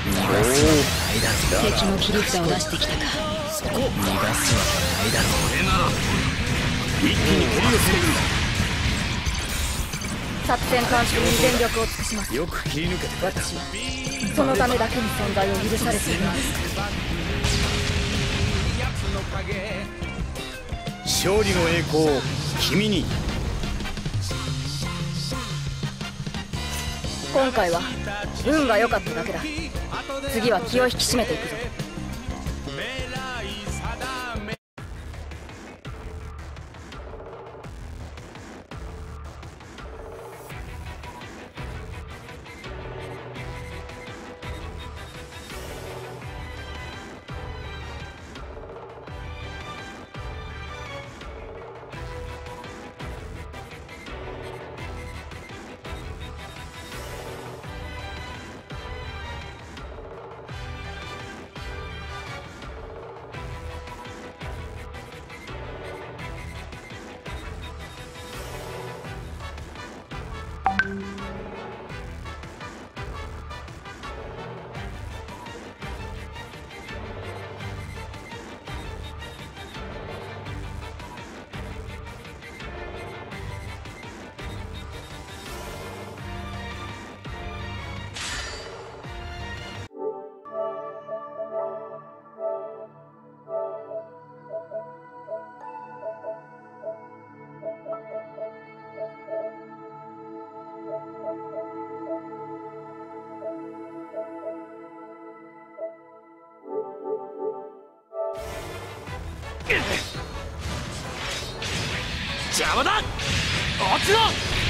敵の切り札を出してきたか。 そこ。 逃がすわけないだろう。 これなら一気に蹴りをするん作戦監視に全力を尽くします。 だ。よく切り抜けてくれた。 私はそのためだけに存在を許されているのです。 勝利の栄光を君に。 今回は運が良かっただけだ。次は気を引き締めていくぞ。 邪魔だ。落ちろ。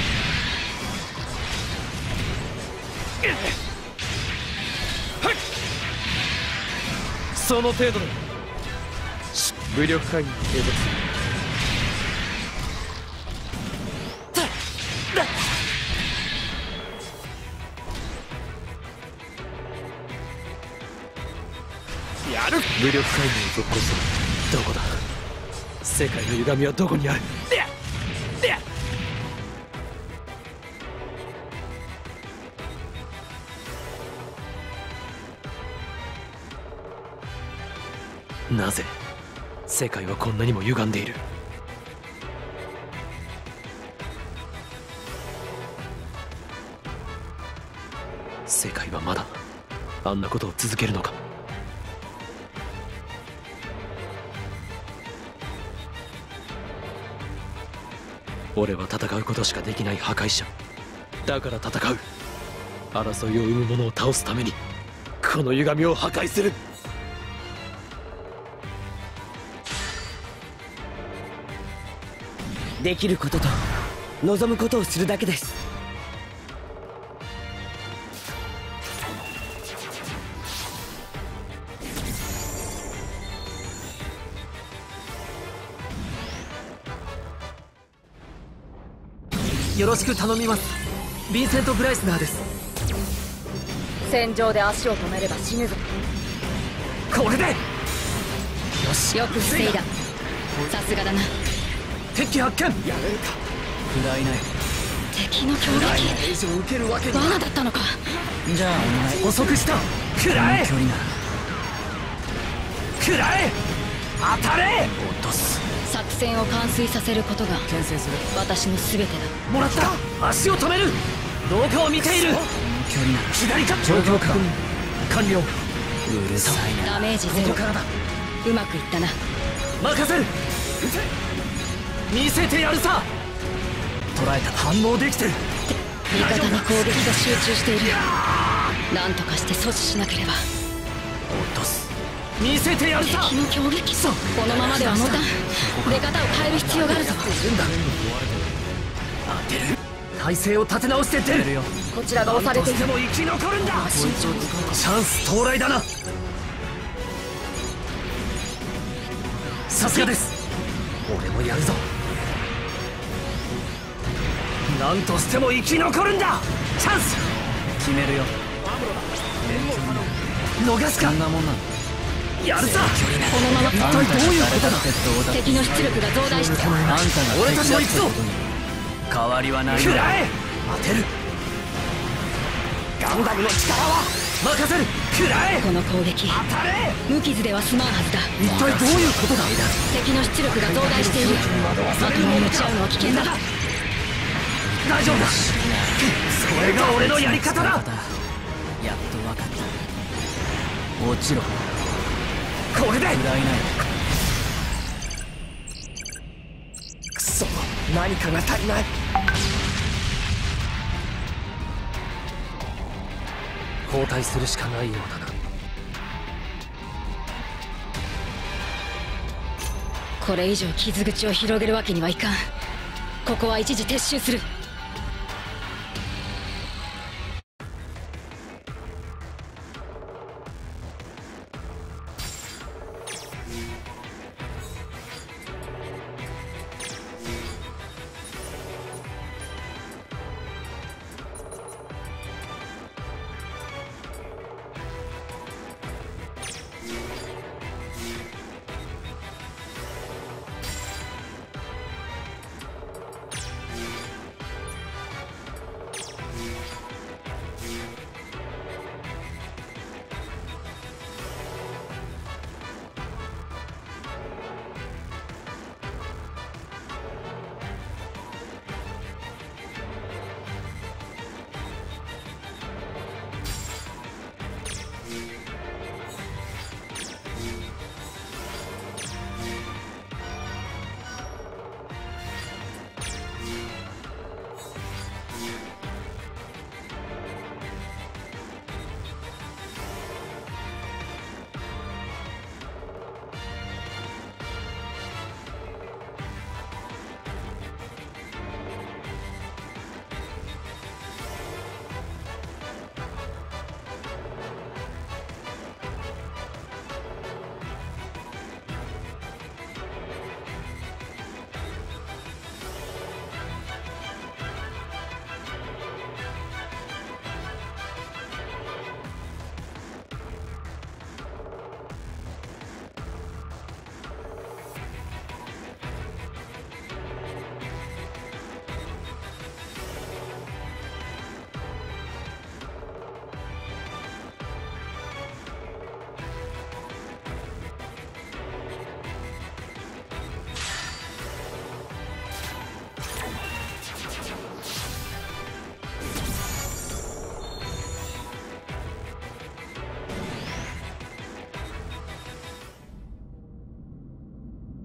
その程度で武力会議に継続する。やる。武力会議を続行する。どこだ。世界の歪みはどこにある。なぜ世界はこんなにも歪んでいる。世界はまだあんなことを続けるのか。俺は戦うことしかできない破壊者だから戦う。 争いを生む者を倒すためにこの歪みを破壊する。 できることと望むことをするだけです。 よろしく頼みます。ヴィンセント・ブライスナーです。 戦場で足を止めれば死ぬぞ。 これでよし、よく防いだ。さすがだな。 敵発見。 やれるか。食らいない。 敵の攻撃。 以上受けるわけには。 罠だったのか。 じゃあお願い。 遅くした。食らえ。 距離なら食らえ。当たれ。 落とす。 作戦を完遂させることが牽制する。 私の全てだ。 もらった。足を止める。動画を見ている。 距離なら左か。状況確認完了。 うるさいな。 ダメージゼロ。 からだ。 うまくいったな。 任せる。見せてやるさ。捉えた。反応できてる。 味方に攻撃が集中している。何とかして阻止しなければ。 落とす。 見せてやるさ。 敵の攻撃。このままでは持たん。出方を変える必要があるぞ。 当てる。体勢を立て直して出るよ。 こちらが押されている。 でも生き残るんだ。チャンス到来だな。さすがです。俺もやるぞ。なんとしても生き残るんだ。チャンス決めるよ。 逃すか。 こんなもんなの。 やるさ。 このまま一体どういうことだ。 敵の出力が増大してあんたが俺たちも行くぞ。 変わりはない。 食らえ。当てる。ガンダムの力は任せる。食らえ。 この攻撃当たれ。 無傷では済まんはずだ。 一体どういうことだ。 敵の出力が増大している。まともに打ち合うのは危険だ。 大丈夫だ。それが俺のやり方だ。 やっと分かった。落ちろ。 これで。 食らいない。 くそ、何かが足りない。交代するしかないようだな。 これ以上傷口を広げるわけにはいかん。ここは一時撤収する。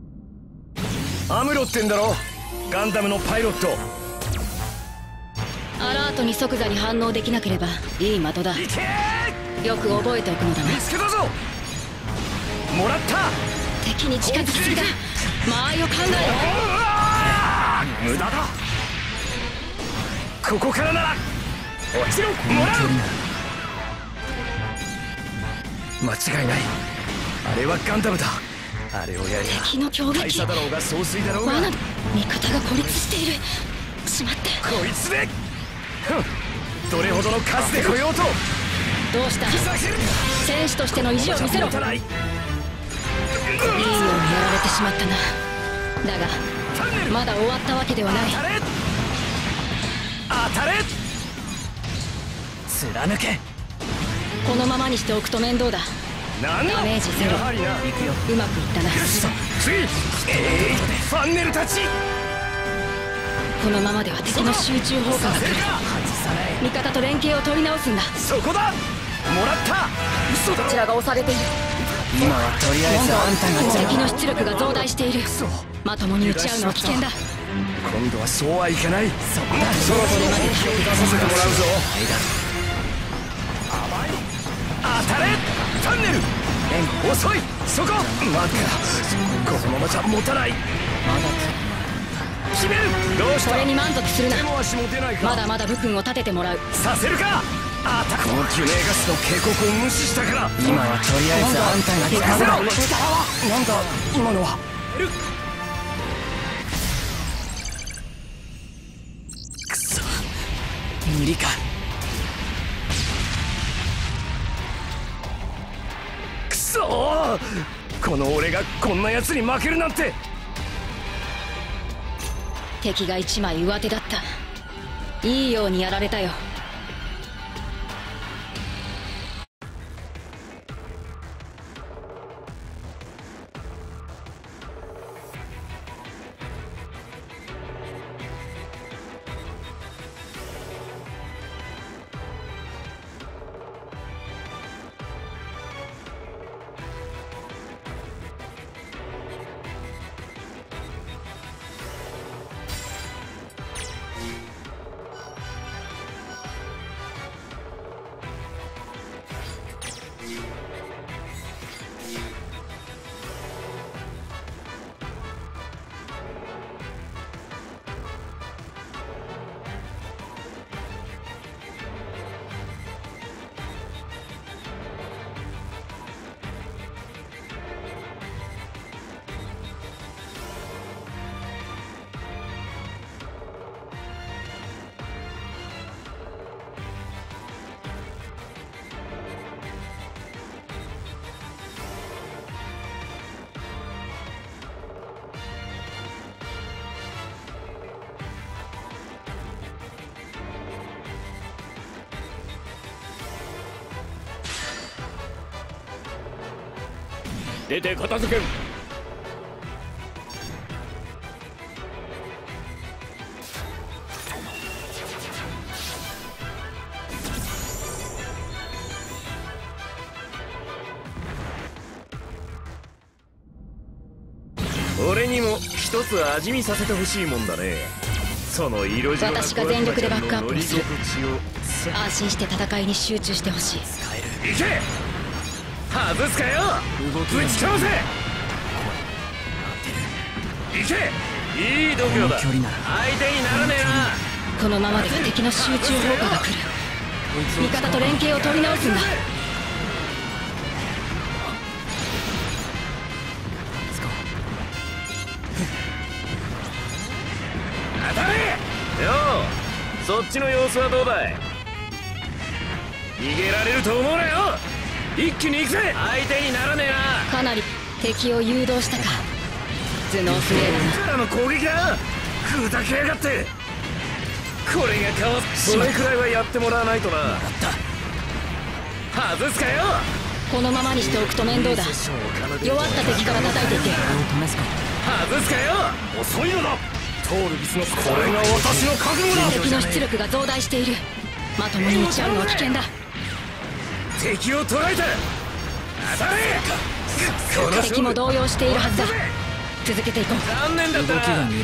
アムロってんだろ、ガンダムのパイロット。 アラートに即座に反応できなければいい的だ。よく覚えておくのだな。 見つけたぞ。もらった。 敵に近づきすぎだ。間合いを考えろ。 無駄だ。ここからなら落ちろ。もらう。間違いない。あれはガンダムだ。あれをやりゃ敵の強撃、 大佐だろうが総帥だろうが罠だ。味方が孤立している。しまって。 こいつでどれほどの数で来ようと。 どうした。戦士としての意地を見せろ。いいようにやられてしまったな。だがまだ終わったわけではない。 当たれ。貫け。 このままにしておくと面倒だ。ダメージゼロ。うまくいったな。 ファンネルたち。 このままでは敵の集中砲火が来る。味方と連携を取り直すんだ。 そこだ。もらった。 嘘だ。こちらが押されている。 今はとりあえずあんたが敵の出力が増大している。まともに撃ち合うのは危険だ。 今度はそうはいかない。そこだ。 そろそろまで入ってさせてもらうぞ。当たれ。ファンネル。遅い。そこ。待て。このままじゃ持たない。決める。どうした。 これに満足するな。 手も足も出ないか。 まだまだ武君を立ててもらう。 させるか。このギュネーガスの警告を無視したから。 今はとりあえずあんたが行かせろ。なんだ今のは。くそ、無理か。くそー、この俺がこんな奴に負けるなんて。 敵が一枚上手だった。いいようにやられたよ。 出て片付ける。 俺にも一つ味見させてほしいもんだね。その色白な私が全力でバックアップをする。 乗り心地を安心して戦いに集中してほしい。 行け。外すかよ。ぶちかませ。行け。 いい度胸だ。 距離なら相手にならねえな。 このままでは敵の集中砲火が来る。味方と連携を取り直すんだ。 当たれ。 よう、そっちの様子はどうだい。 逃げられると思うなよ。一気に行くぜ。 相手にならねえかなり敵を誘導したか。頭脳プレーだな。 からの攻撃だ。ふざけやがって。これがかわす。それくらいはやってもらわないとな。外すかよ。 このままにしておくと面倒だ。弱った敵から叩いていけ。 外すかよ。遅いのだ。トールビスのこれが私の覚悟だ。 敵の出力が増大している。まともに撃ち合うのは危険だ。 敵を捉えた。当たれ。 敵も動揺しているはずだ。 続けていこう。 残念だったな。動きが鈍い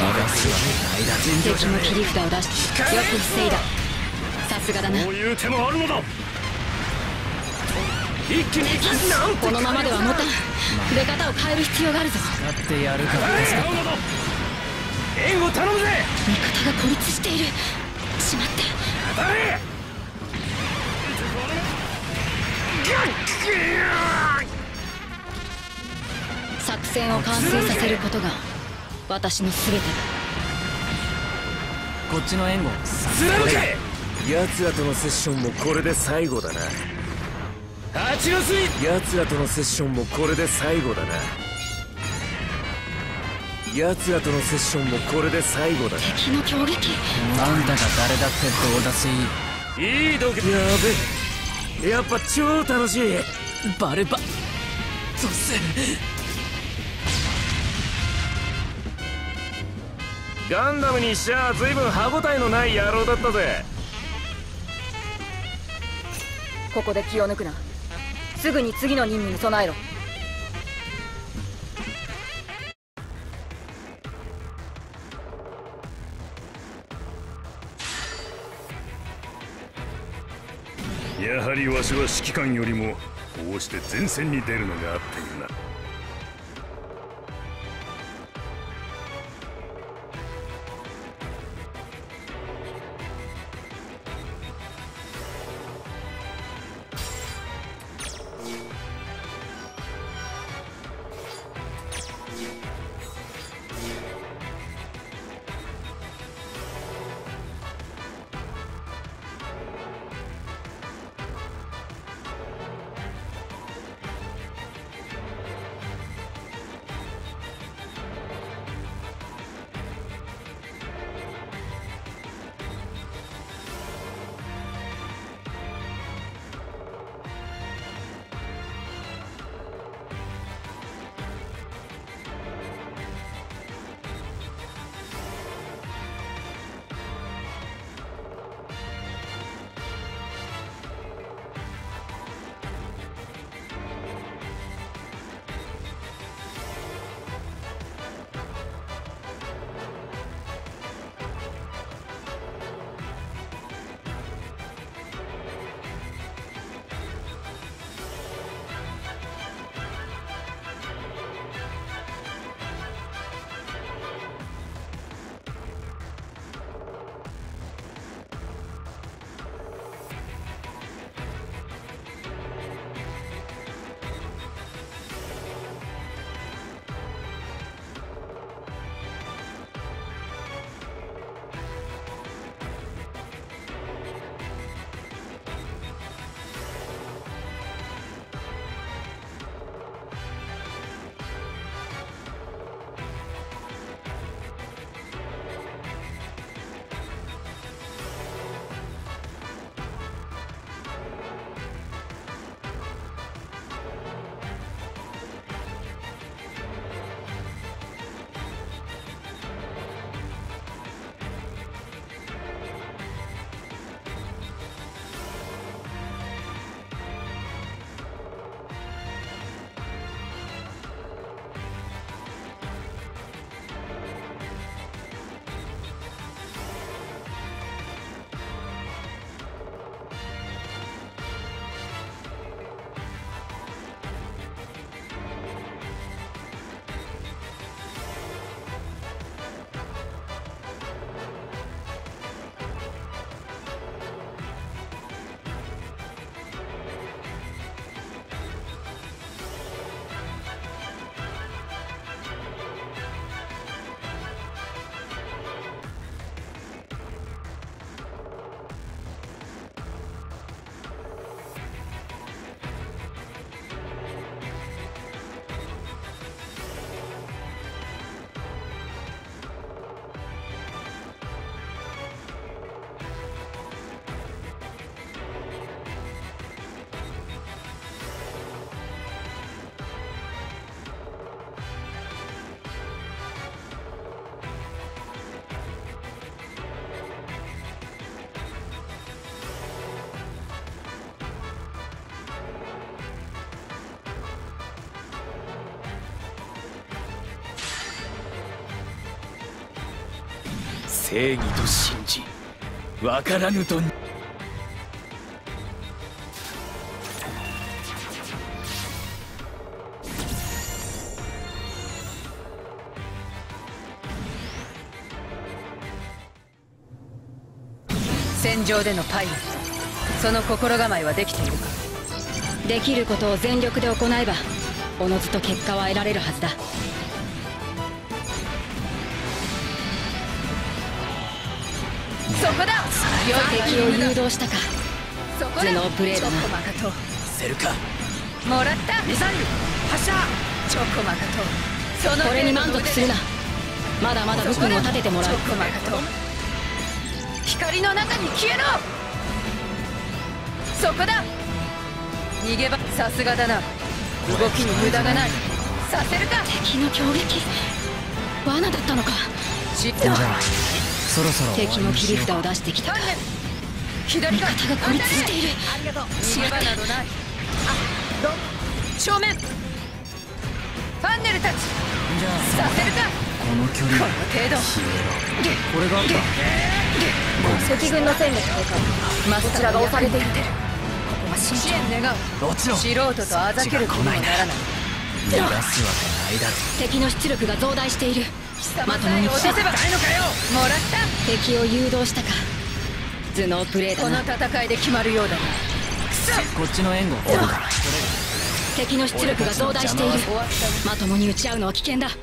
敵の切り札を出してよく防いだ。さすがだな。 そういう手もあるのだ。 一気にこのままでは持たん。出方を変える必要があるぞ。 使ってやるから助かった。援護頼むぜ。 味方が孤立している。しまって当たれ。 作戦を完成させることが私の全てだ。 こっちの援護貫け。奴らとのセッションもこれで最後だな。蜂の巣に。奴らとのセッションもこれで最後だな。奴らとのセッションもこれで最後だな。 敵の強撃。 あんたが誰だってどうだせいい度胸。やべえ、やっぱ超楽しい。バレバどうせガンダムにしちゃ随分歯応えのない野郎だったぜ。 ここで気を抜くな。すぐに次の任務に備えろ。 やはりわしは指揮官よりもこうして前線に出るのが合っているな。 正義と信じ、分からぬと。 戦場でのパイロット、その心構えはできているか。できることを全力で行えばおのずと結果は得られるはずだ。そこだ。良い敵を誘導したか。頭脳プレーだな。 せるか。 もらった。ミサイル発射。チョコマカト。これに満足するな。まだまだ武君を立ててもらう。チョコマカト。光の中に消えろ。そこだ。逃げ場。さすがだな。動きに無駄がない。させるか。敵の攻撃罠だったのか。じゃあそろそろ敵も切り札を出してきたか。左が味方が孤立している。逃げ場などない。正面。ファンネルたちさせるか。 この距離、 この程度。 これが敵軍の戦力低下。こちらが押されている。ここは支援願う。素人とあざける気にもならない。 逃がすわけないだろ。 敵の出力が増大している。まともに落とせばないのかよ。 もらった。敵を誘導したか。頭脳プレーだな。この戦いで決まるようだな。 こっちの援護。 敵の出力が増大している。まともに撃ち合うのは危険だ。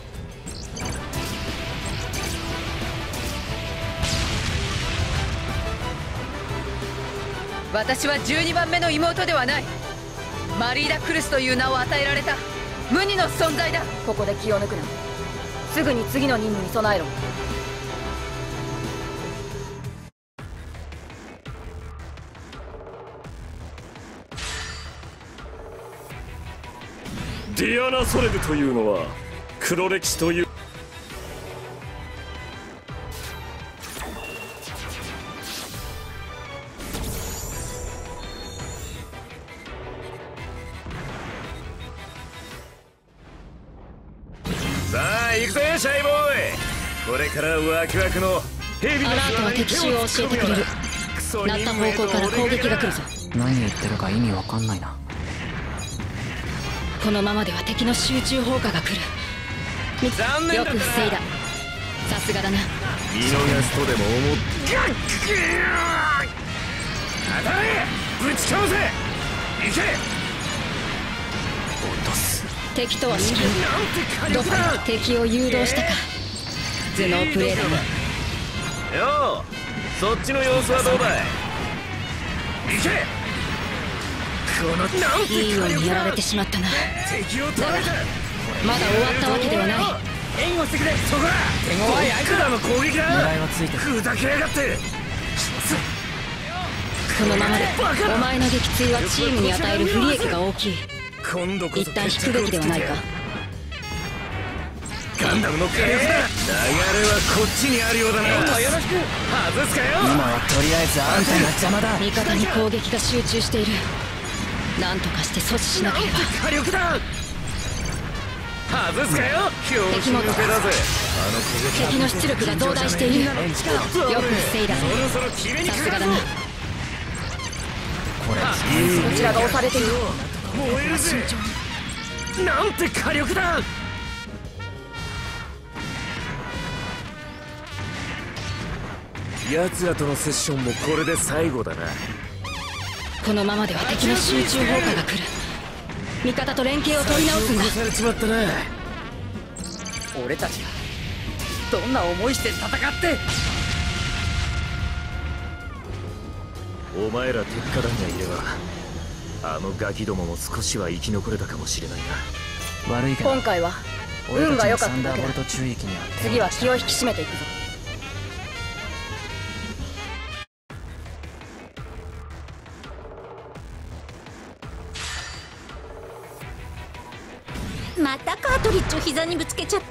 私は12番目の妹ではない。マリーダ・クルスという名を与えられた無二の存在だ。 ここで気を抜くな。すぐに次の任務に備えろ。 ディアナ・ソレブというのは黒歴史という。さあ行くぜシャイボーイ。これからワクワクのヘビのアラートは敵襲を教えてくれる。鳴った方向から攻撃が来るぞ。 何言ってるか意味わかんないな。 このままでは敵の集中砲火が来る。よく防いだ。さすがだな。 見逃すとでも思って。当たれぶちかわせ。行け。 落とす。 敵とは至近。どこか敵を誘導したか。頭脳プレーだな。 ようそっちの様子はどうだい。行け。 いいようにやられてしまったな。だがまだ終わったわけではない。 援護してくれ。そこだ。手強い相手らの攻撃だ。狙いはついてる。 ふざけやがって。 このままでお前の撃墜はチームに与える不利益が大きい。一旦引くべきではないか。 ガンダムの火力だ。流れはこっちにあるようだな。よろしく外すかよ。 今はとりあえずあんたが邪魔だ。 味方に攻撃が集中している。何とかして阻止しなければ。 火力だ。外すかよ。 敵もだぜ。敵の出力が増大している。よく防いだ。さすがだな。 こちらが押されている。 燃えるぜ。なんて火力だ。奴らとのセッションもこれで最後だな。 このままでは敵の集中砲火が来る。味方と連携を取り直すんだ。 されちまったな。 俺たちがどんな思いして戦って。 お前ら鉄火団がいればあのガキどもも少しは生き残れたかもしれないな。 悪いけど今回は運が良かっただけだ。次は気を引き締めていくぞ。 またカートリッジを膝にぶつけちゃった。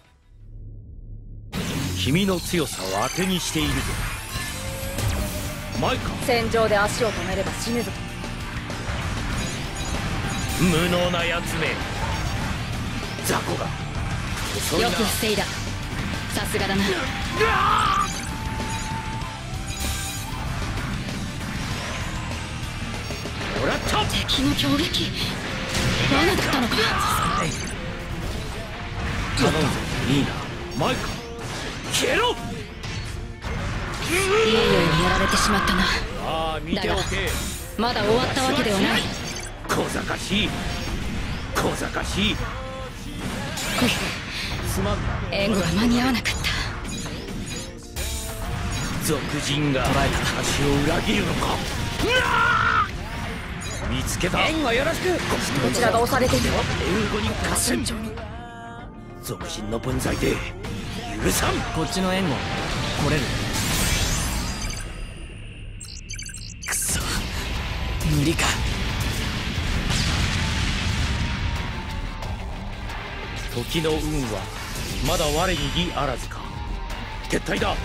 君の強さを当てにしているぞ。 戦場で足を止めれば死ぬぞ。 無能なやつめ。雑魚がよく防いだ。さすがだな。 もらった。 敵の攻撃罠だったのか。 頼むぞいいな。マイカ消えろ。 いいようにやられてしまったな。 ああ見ておけ。 まだ終わったわけではない。 小賢しい小賢しい。すまん。 援護が間に合わなかった。 賊人が私を裏切るのか。見つけた。 援護よろしく。 こちらが押されてる。 援護に合戦。賊人の分際で許さん。 こっちの援護来れる。 くそ無理か。 時の運はまだ我に利あらずか。撤退だ。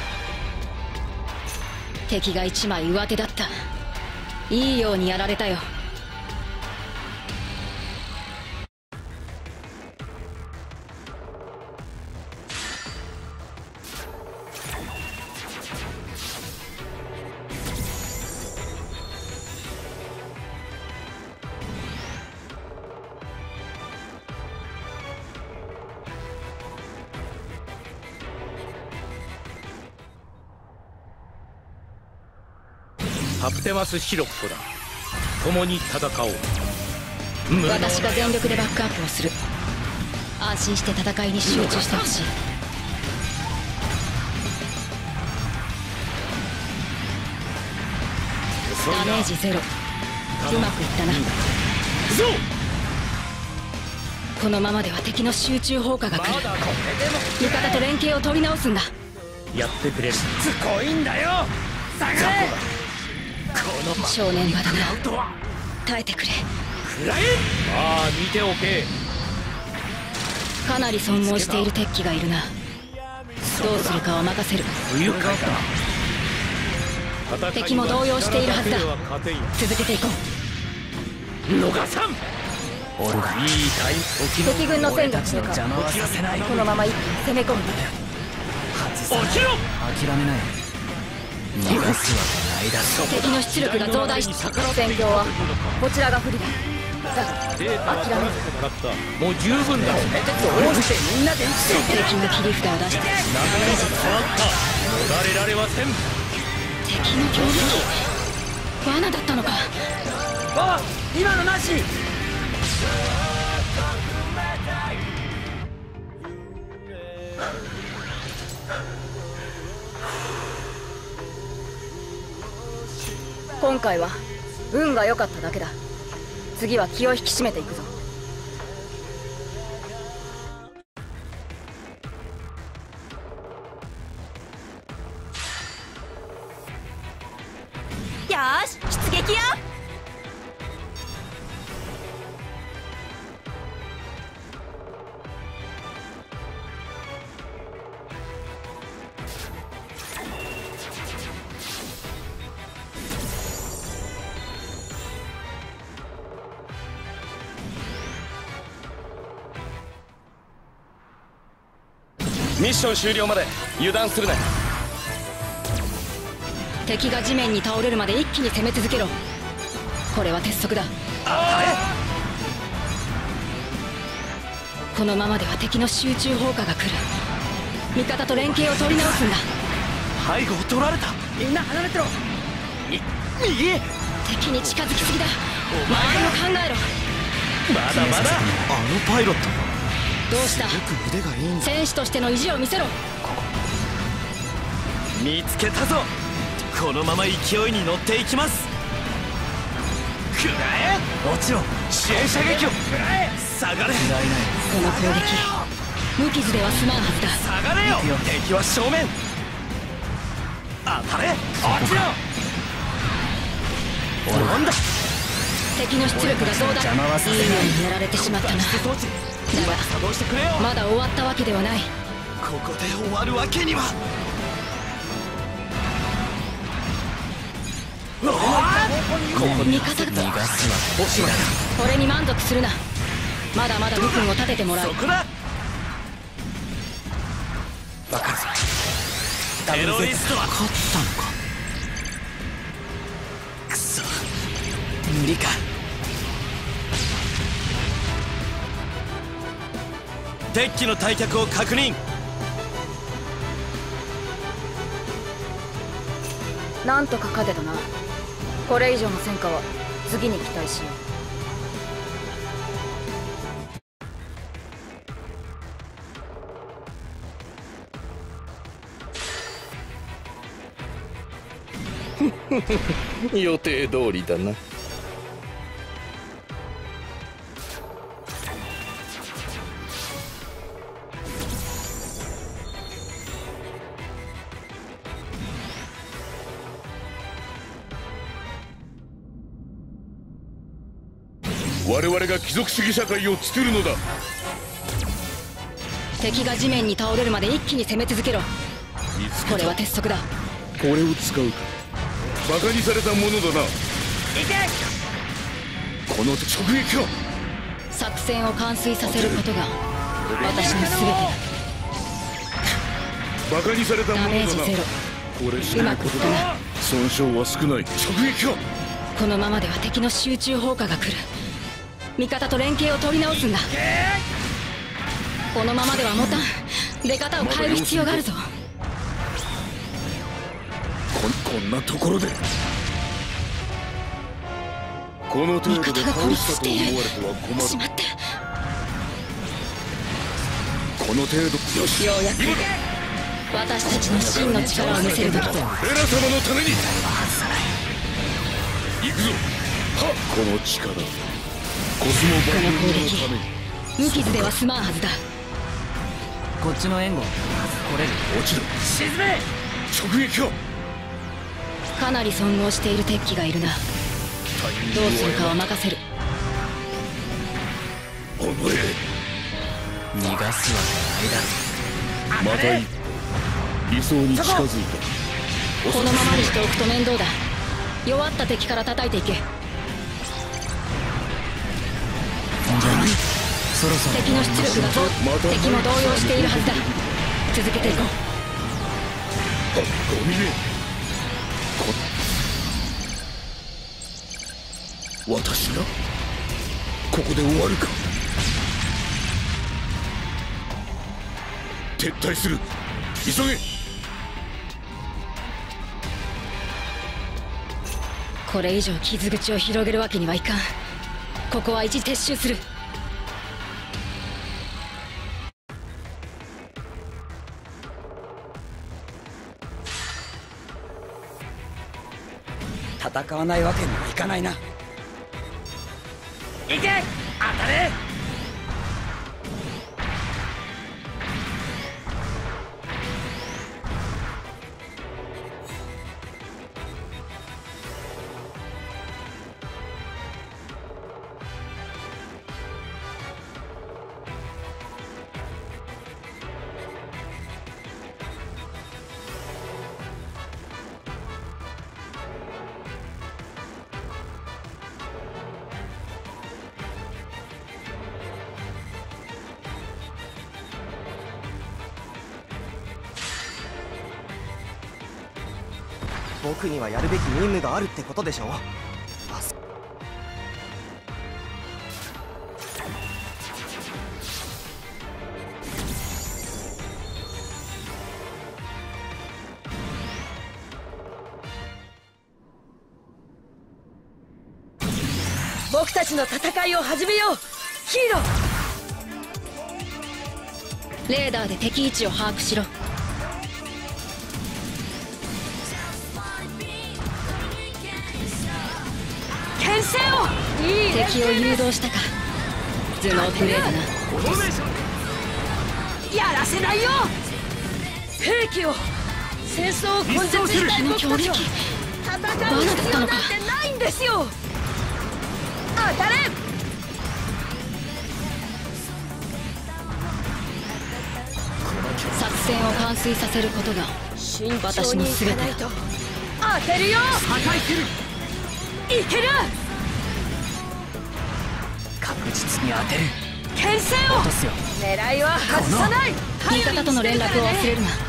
敵が一枚上手だった。いいようにやられたよ。 ハプテマス・シロッコだ。共に戦おう。 私が全力でバックアップをする。安心して戦いに集中してほしい。ダメージゼロ。うまくいったな。このままでは敵の集中砲火が来る。味方と連携を取り直すんだ。 やってくれる。 すごいんだよ。下がれ。 正念場だな。耐えてくれ。 食らえ。ああ見ておけ。 かなり損耗している敵機がいるな。どうするかは任せる。 不愉快だ。 敵も動揺しているはずだ。続けていこう。 逃さん。 オルガいいタイム。 敵軍の戦力邪魔はさせない。 このまま一気に攻め込む。 落ちろ。 諦めない。逃がすわけないだろ。 敵の出力が増大し、戦況はこちらが不利だ。だが諦めず。 もう十分だ。 どうしてみんなで敵が切り札を出して逃れられません。 敵の攻撃罠だったのか。 あ、今のなし。 今回は運が良かっただけだ。次は気を引き締めていくぞ。 よーし出撃よ。 ミッション終了まで油断するな。 敵が地面に倒れるまで一気に攻め続けろ。これは鉄則だ。このままでは敵の集中砲火が来る。味方と連携を取り直すんだ。 背後を取られた。 みんな離れてろ。 右へ。 敵に近づきすぎだ。周りを考えろ。 まだまだ。あのパイロットどうした。 腕がいいんだ。 戦士としての意地を見せろ。 見つけたぞ。このまま勢いに乗っていきます。食らえ。 落ちろ。 支援射撃を食らえ。下がれ。 この攻撃無傷では済まんはずだ。 下がれよ。敵は正面。当たれ。落ちろ。なんだ。 敵の出力が増大。いいようにやられてしまったな。だがまだ終わったわけではない。 ここで終わるわけには。 味方だ。俺に満足するな。まだまだ武君を立ててもらう。そこだ。 バカテロリストは勝ったのか。くそ、無理か。敵機の退却を確認。 なんとか勝てたな。これ以上の戦果は次に期待しよう。予定通りだな。 我々が貴族主義社会を作るのだ。 敵が地面に倒れるまで一気に攻め続けろ。これは鉄則だ。 これを使うか。バカにされたものだな。行け。この直撃か。 作戦を完遂させることが私の全てだ。 バカにされたものだな。 ダメージゼロ。 これしないことだ。損傷は少ない。直撃か。 このままでは敵の集中砲火が来る。味方と連携を取り直すんだ。このままでは持たん。出方を変える必要があるぞ。 こんなところでこの程度で倒したと思われては困る。 しまって。 この程度。よし、 ようやく私たちの真の力を見せる時と。 エラ様のために行くぞ。この力コスモバイオのために無傷では済まんはずだ。 こっちの援護来れる。 落ちる。沈め。直撃か。 かなり損耗している敵機がいるな。どうするかは任せる。 お前逃がすわけないだろ。 また一歩理想に近づいた。 このままにしておくと面倒だ。弱った敵から叩いていけ。 そろそろ敵の出力が敵も動揺しているはずだ。続けていこう。 ゴミめ。私がここで終わるか。撤退する。急げ。 これ以上傷口を広げるわけにはいかん。ここは一時撤収する。 戦わないわけにはいかないな。行け、当たれ。 僕にはやるべき任務があるってことでしょ。 僕たちの戦いを始めよう。ヒーロー。レーダーで敵位置を把握しろ。牽制を。敵を誘導したか。頭脳プレーだな。やらせないよ。兵器を戦争を根絶したい僕たちを戦う必要なんてないんですよ。当たれ。作戦を完遂させることが私の全てだ。当てるよ。破壊する。 いける。 確実に当てる。 牽制を落とすよ。 狙いは外さない。味方との連絡を忘れるな。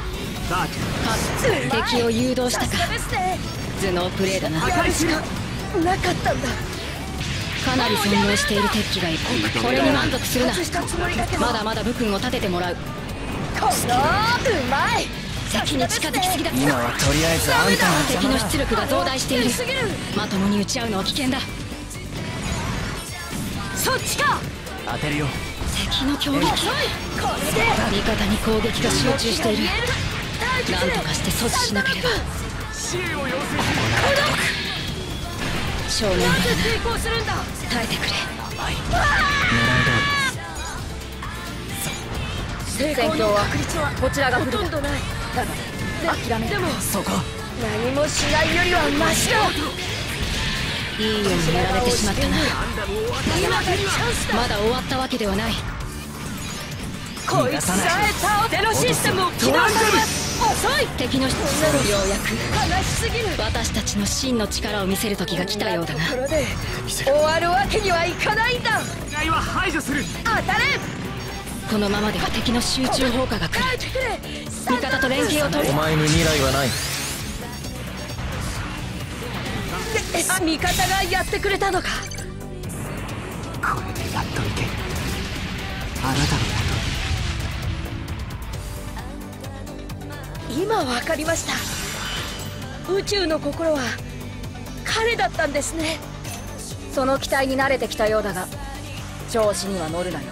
敵を誘導したか。頭脳プレーだな。やるしかなかったんだ。かなり損耗している鉄器がいる。これに満足するな。まだまだ武君を立ててもらう。このうまい。敵に近づきすぎだ。 今はとりあえずあんたの敵の出力が増大している。まともに撃ち合うのは危険だ。そっちか。 当てるよ。 敵の攻撃。味方に攻撃が集中している。なんとかして阻止しなければ。少年だな。耐えてくれ。戦況はこちらが不利だ。だが諦めない。 そこ何もしないよりはマシだ。いいようにやられてしまったな。まだ終わったわけではない。こいつさえ倒せのシステムを起動されます。遅い。敵の出力ようやく悲しすぎる。私たちの真の力を見せる時が来たようだな。終わるわけにはいかないんだ。 狙いは排除する。 当たれ。このままでは敵の集中砲火が来る。味方と連携を取る。 お前に未来はない。 味方がやってくれたのか。 これでやっといける。あなたの今わかりました。宇宙の心は彼だったんですね。その期待に慣れてきたようだが、調子には乗るなよ。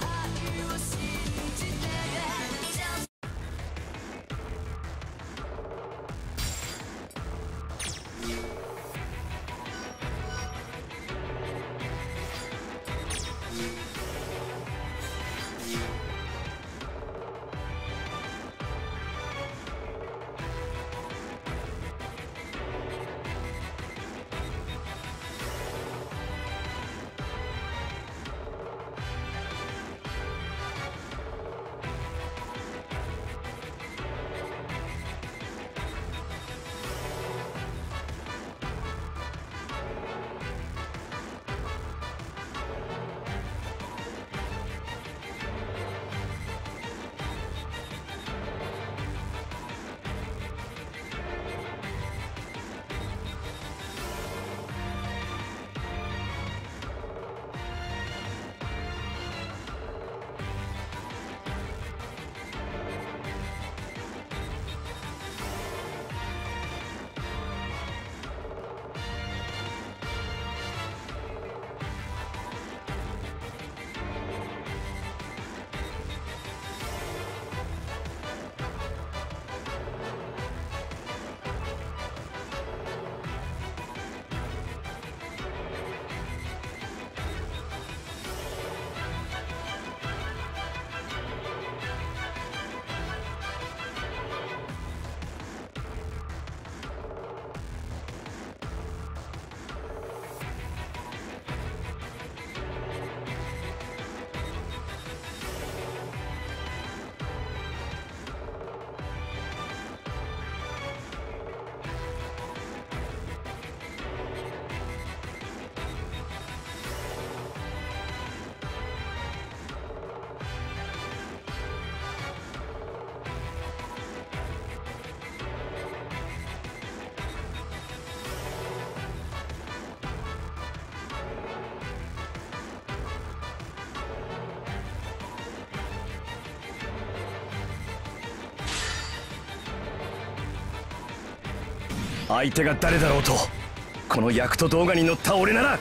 相手が誰だろうと、このヤクト動画に乗った俺なら。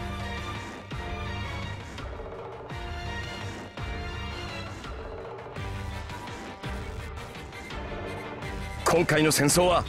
今回の戦争は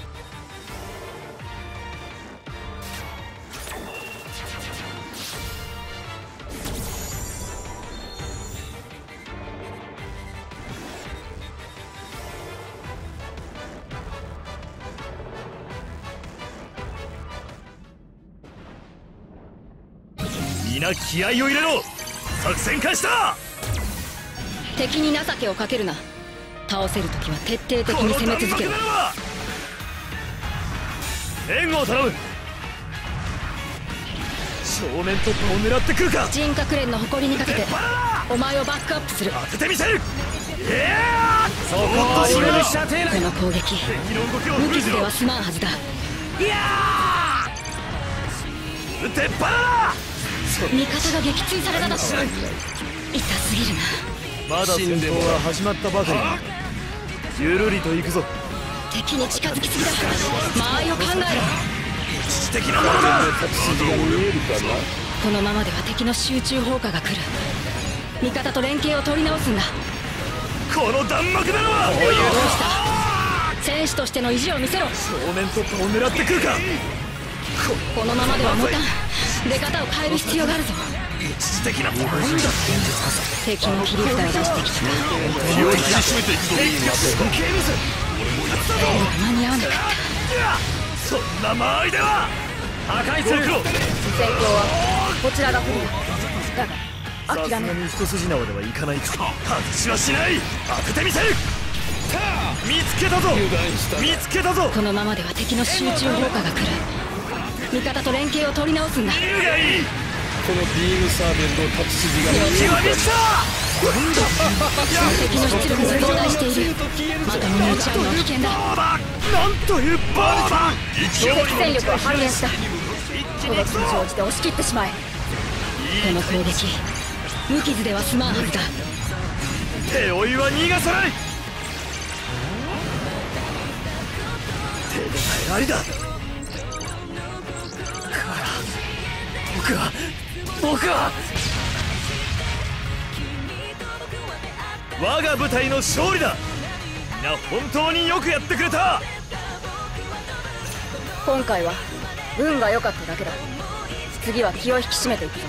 皆気合を入れろ。作戦開始だ。 敵に情けをかけるな。倒せるときは徹底的に攻め続ける。 援護を頼む。 正面突破を狙ってくるか。 人格連の誇りにかけてお前をバックアップする。 当ててみせる。そこは俺の射程内。 この攻撃無傷では済まんはずだ。 撃てバラ。 味方が撃墜されただと。痛すぎるな。 まだ戦闘は始まったばかり。ゆるりと行くぞ。 敵に近づきすぎだ。間合いを考えろ。 一時的なものだ。 このままでは敵の集中砲火が来る。味方と連携を取り直すんだ。 この弾幕だろ。 どうした戦士としての意地を見せろ。 正面突破を狙ってくるか。 このままでは持たん。出方を変える必要があるぞ。 一時的なものだ。 敵の切り札を出してきたか。 気を引き締めていくぞ。 間に合わなかった。 そんな間合いでは破壊する。 先行はこちらが不利だ。だがさすがに一筋縄ではいかないか。外しはしない。当ててみせる。見つけたぞ。見つけたぞ。 このままでは敵の集中砲火が来る。味方と連携を取り直すんだ。 見るがいい。 このビームサーベンの立ち筋が極みした。 敵の出力が増大している。まともに撃ち合うのは危険だ。 なんというバーだ。 敵戦力は半減した。この気に乗じて押し切ってしまえ。この攻撃無傷では済まんはずだ。 手負いは逃がさない。手応えありだ。僕は我が部隊の勝利だ。みんな本当によくやってくれた。 今回は運が良かっただけだ。次は気を引き締めていくぞ。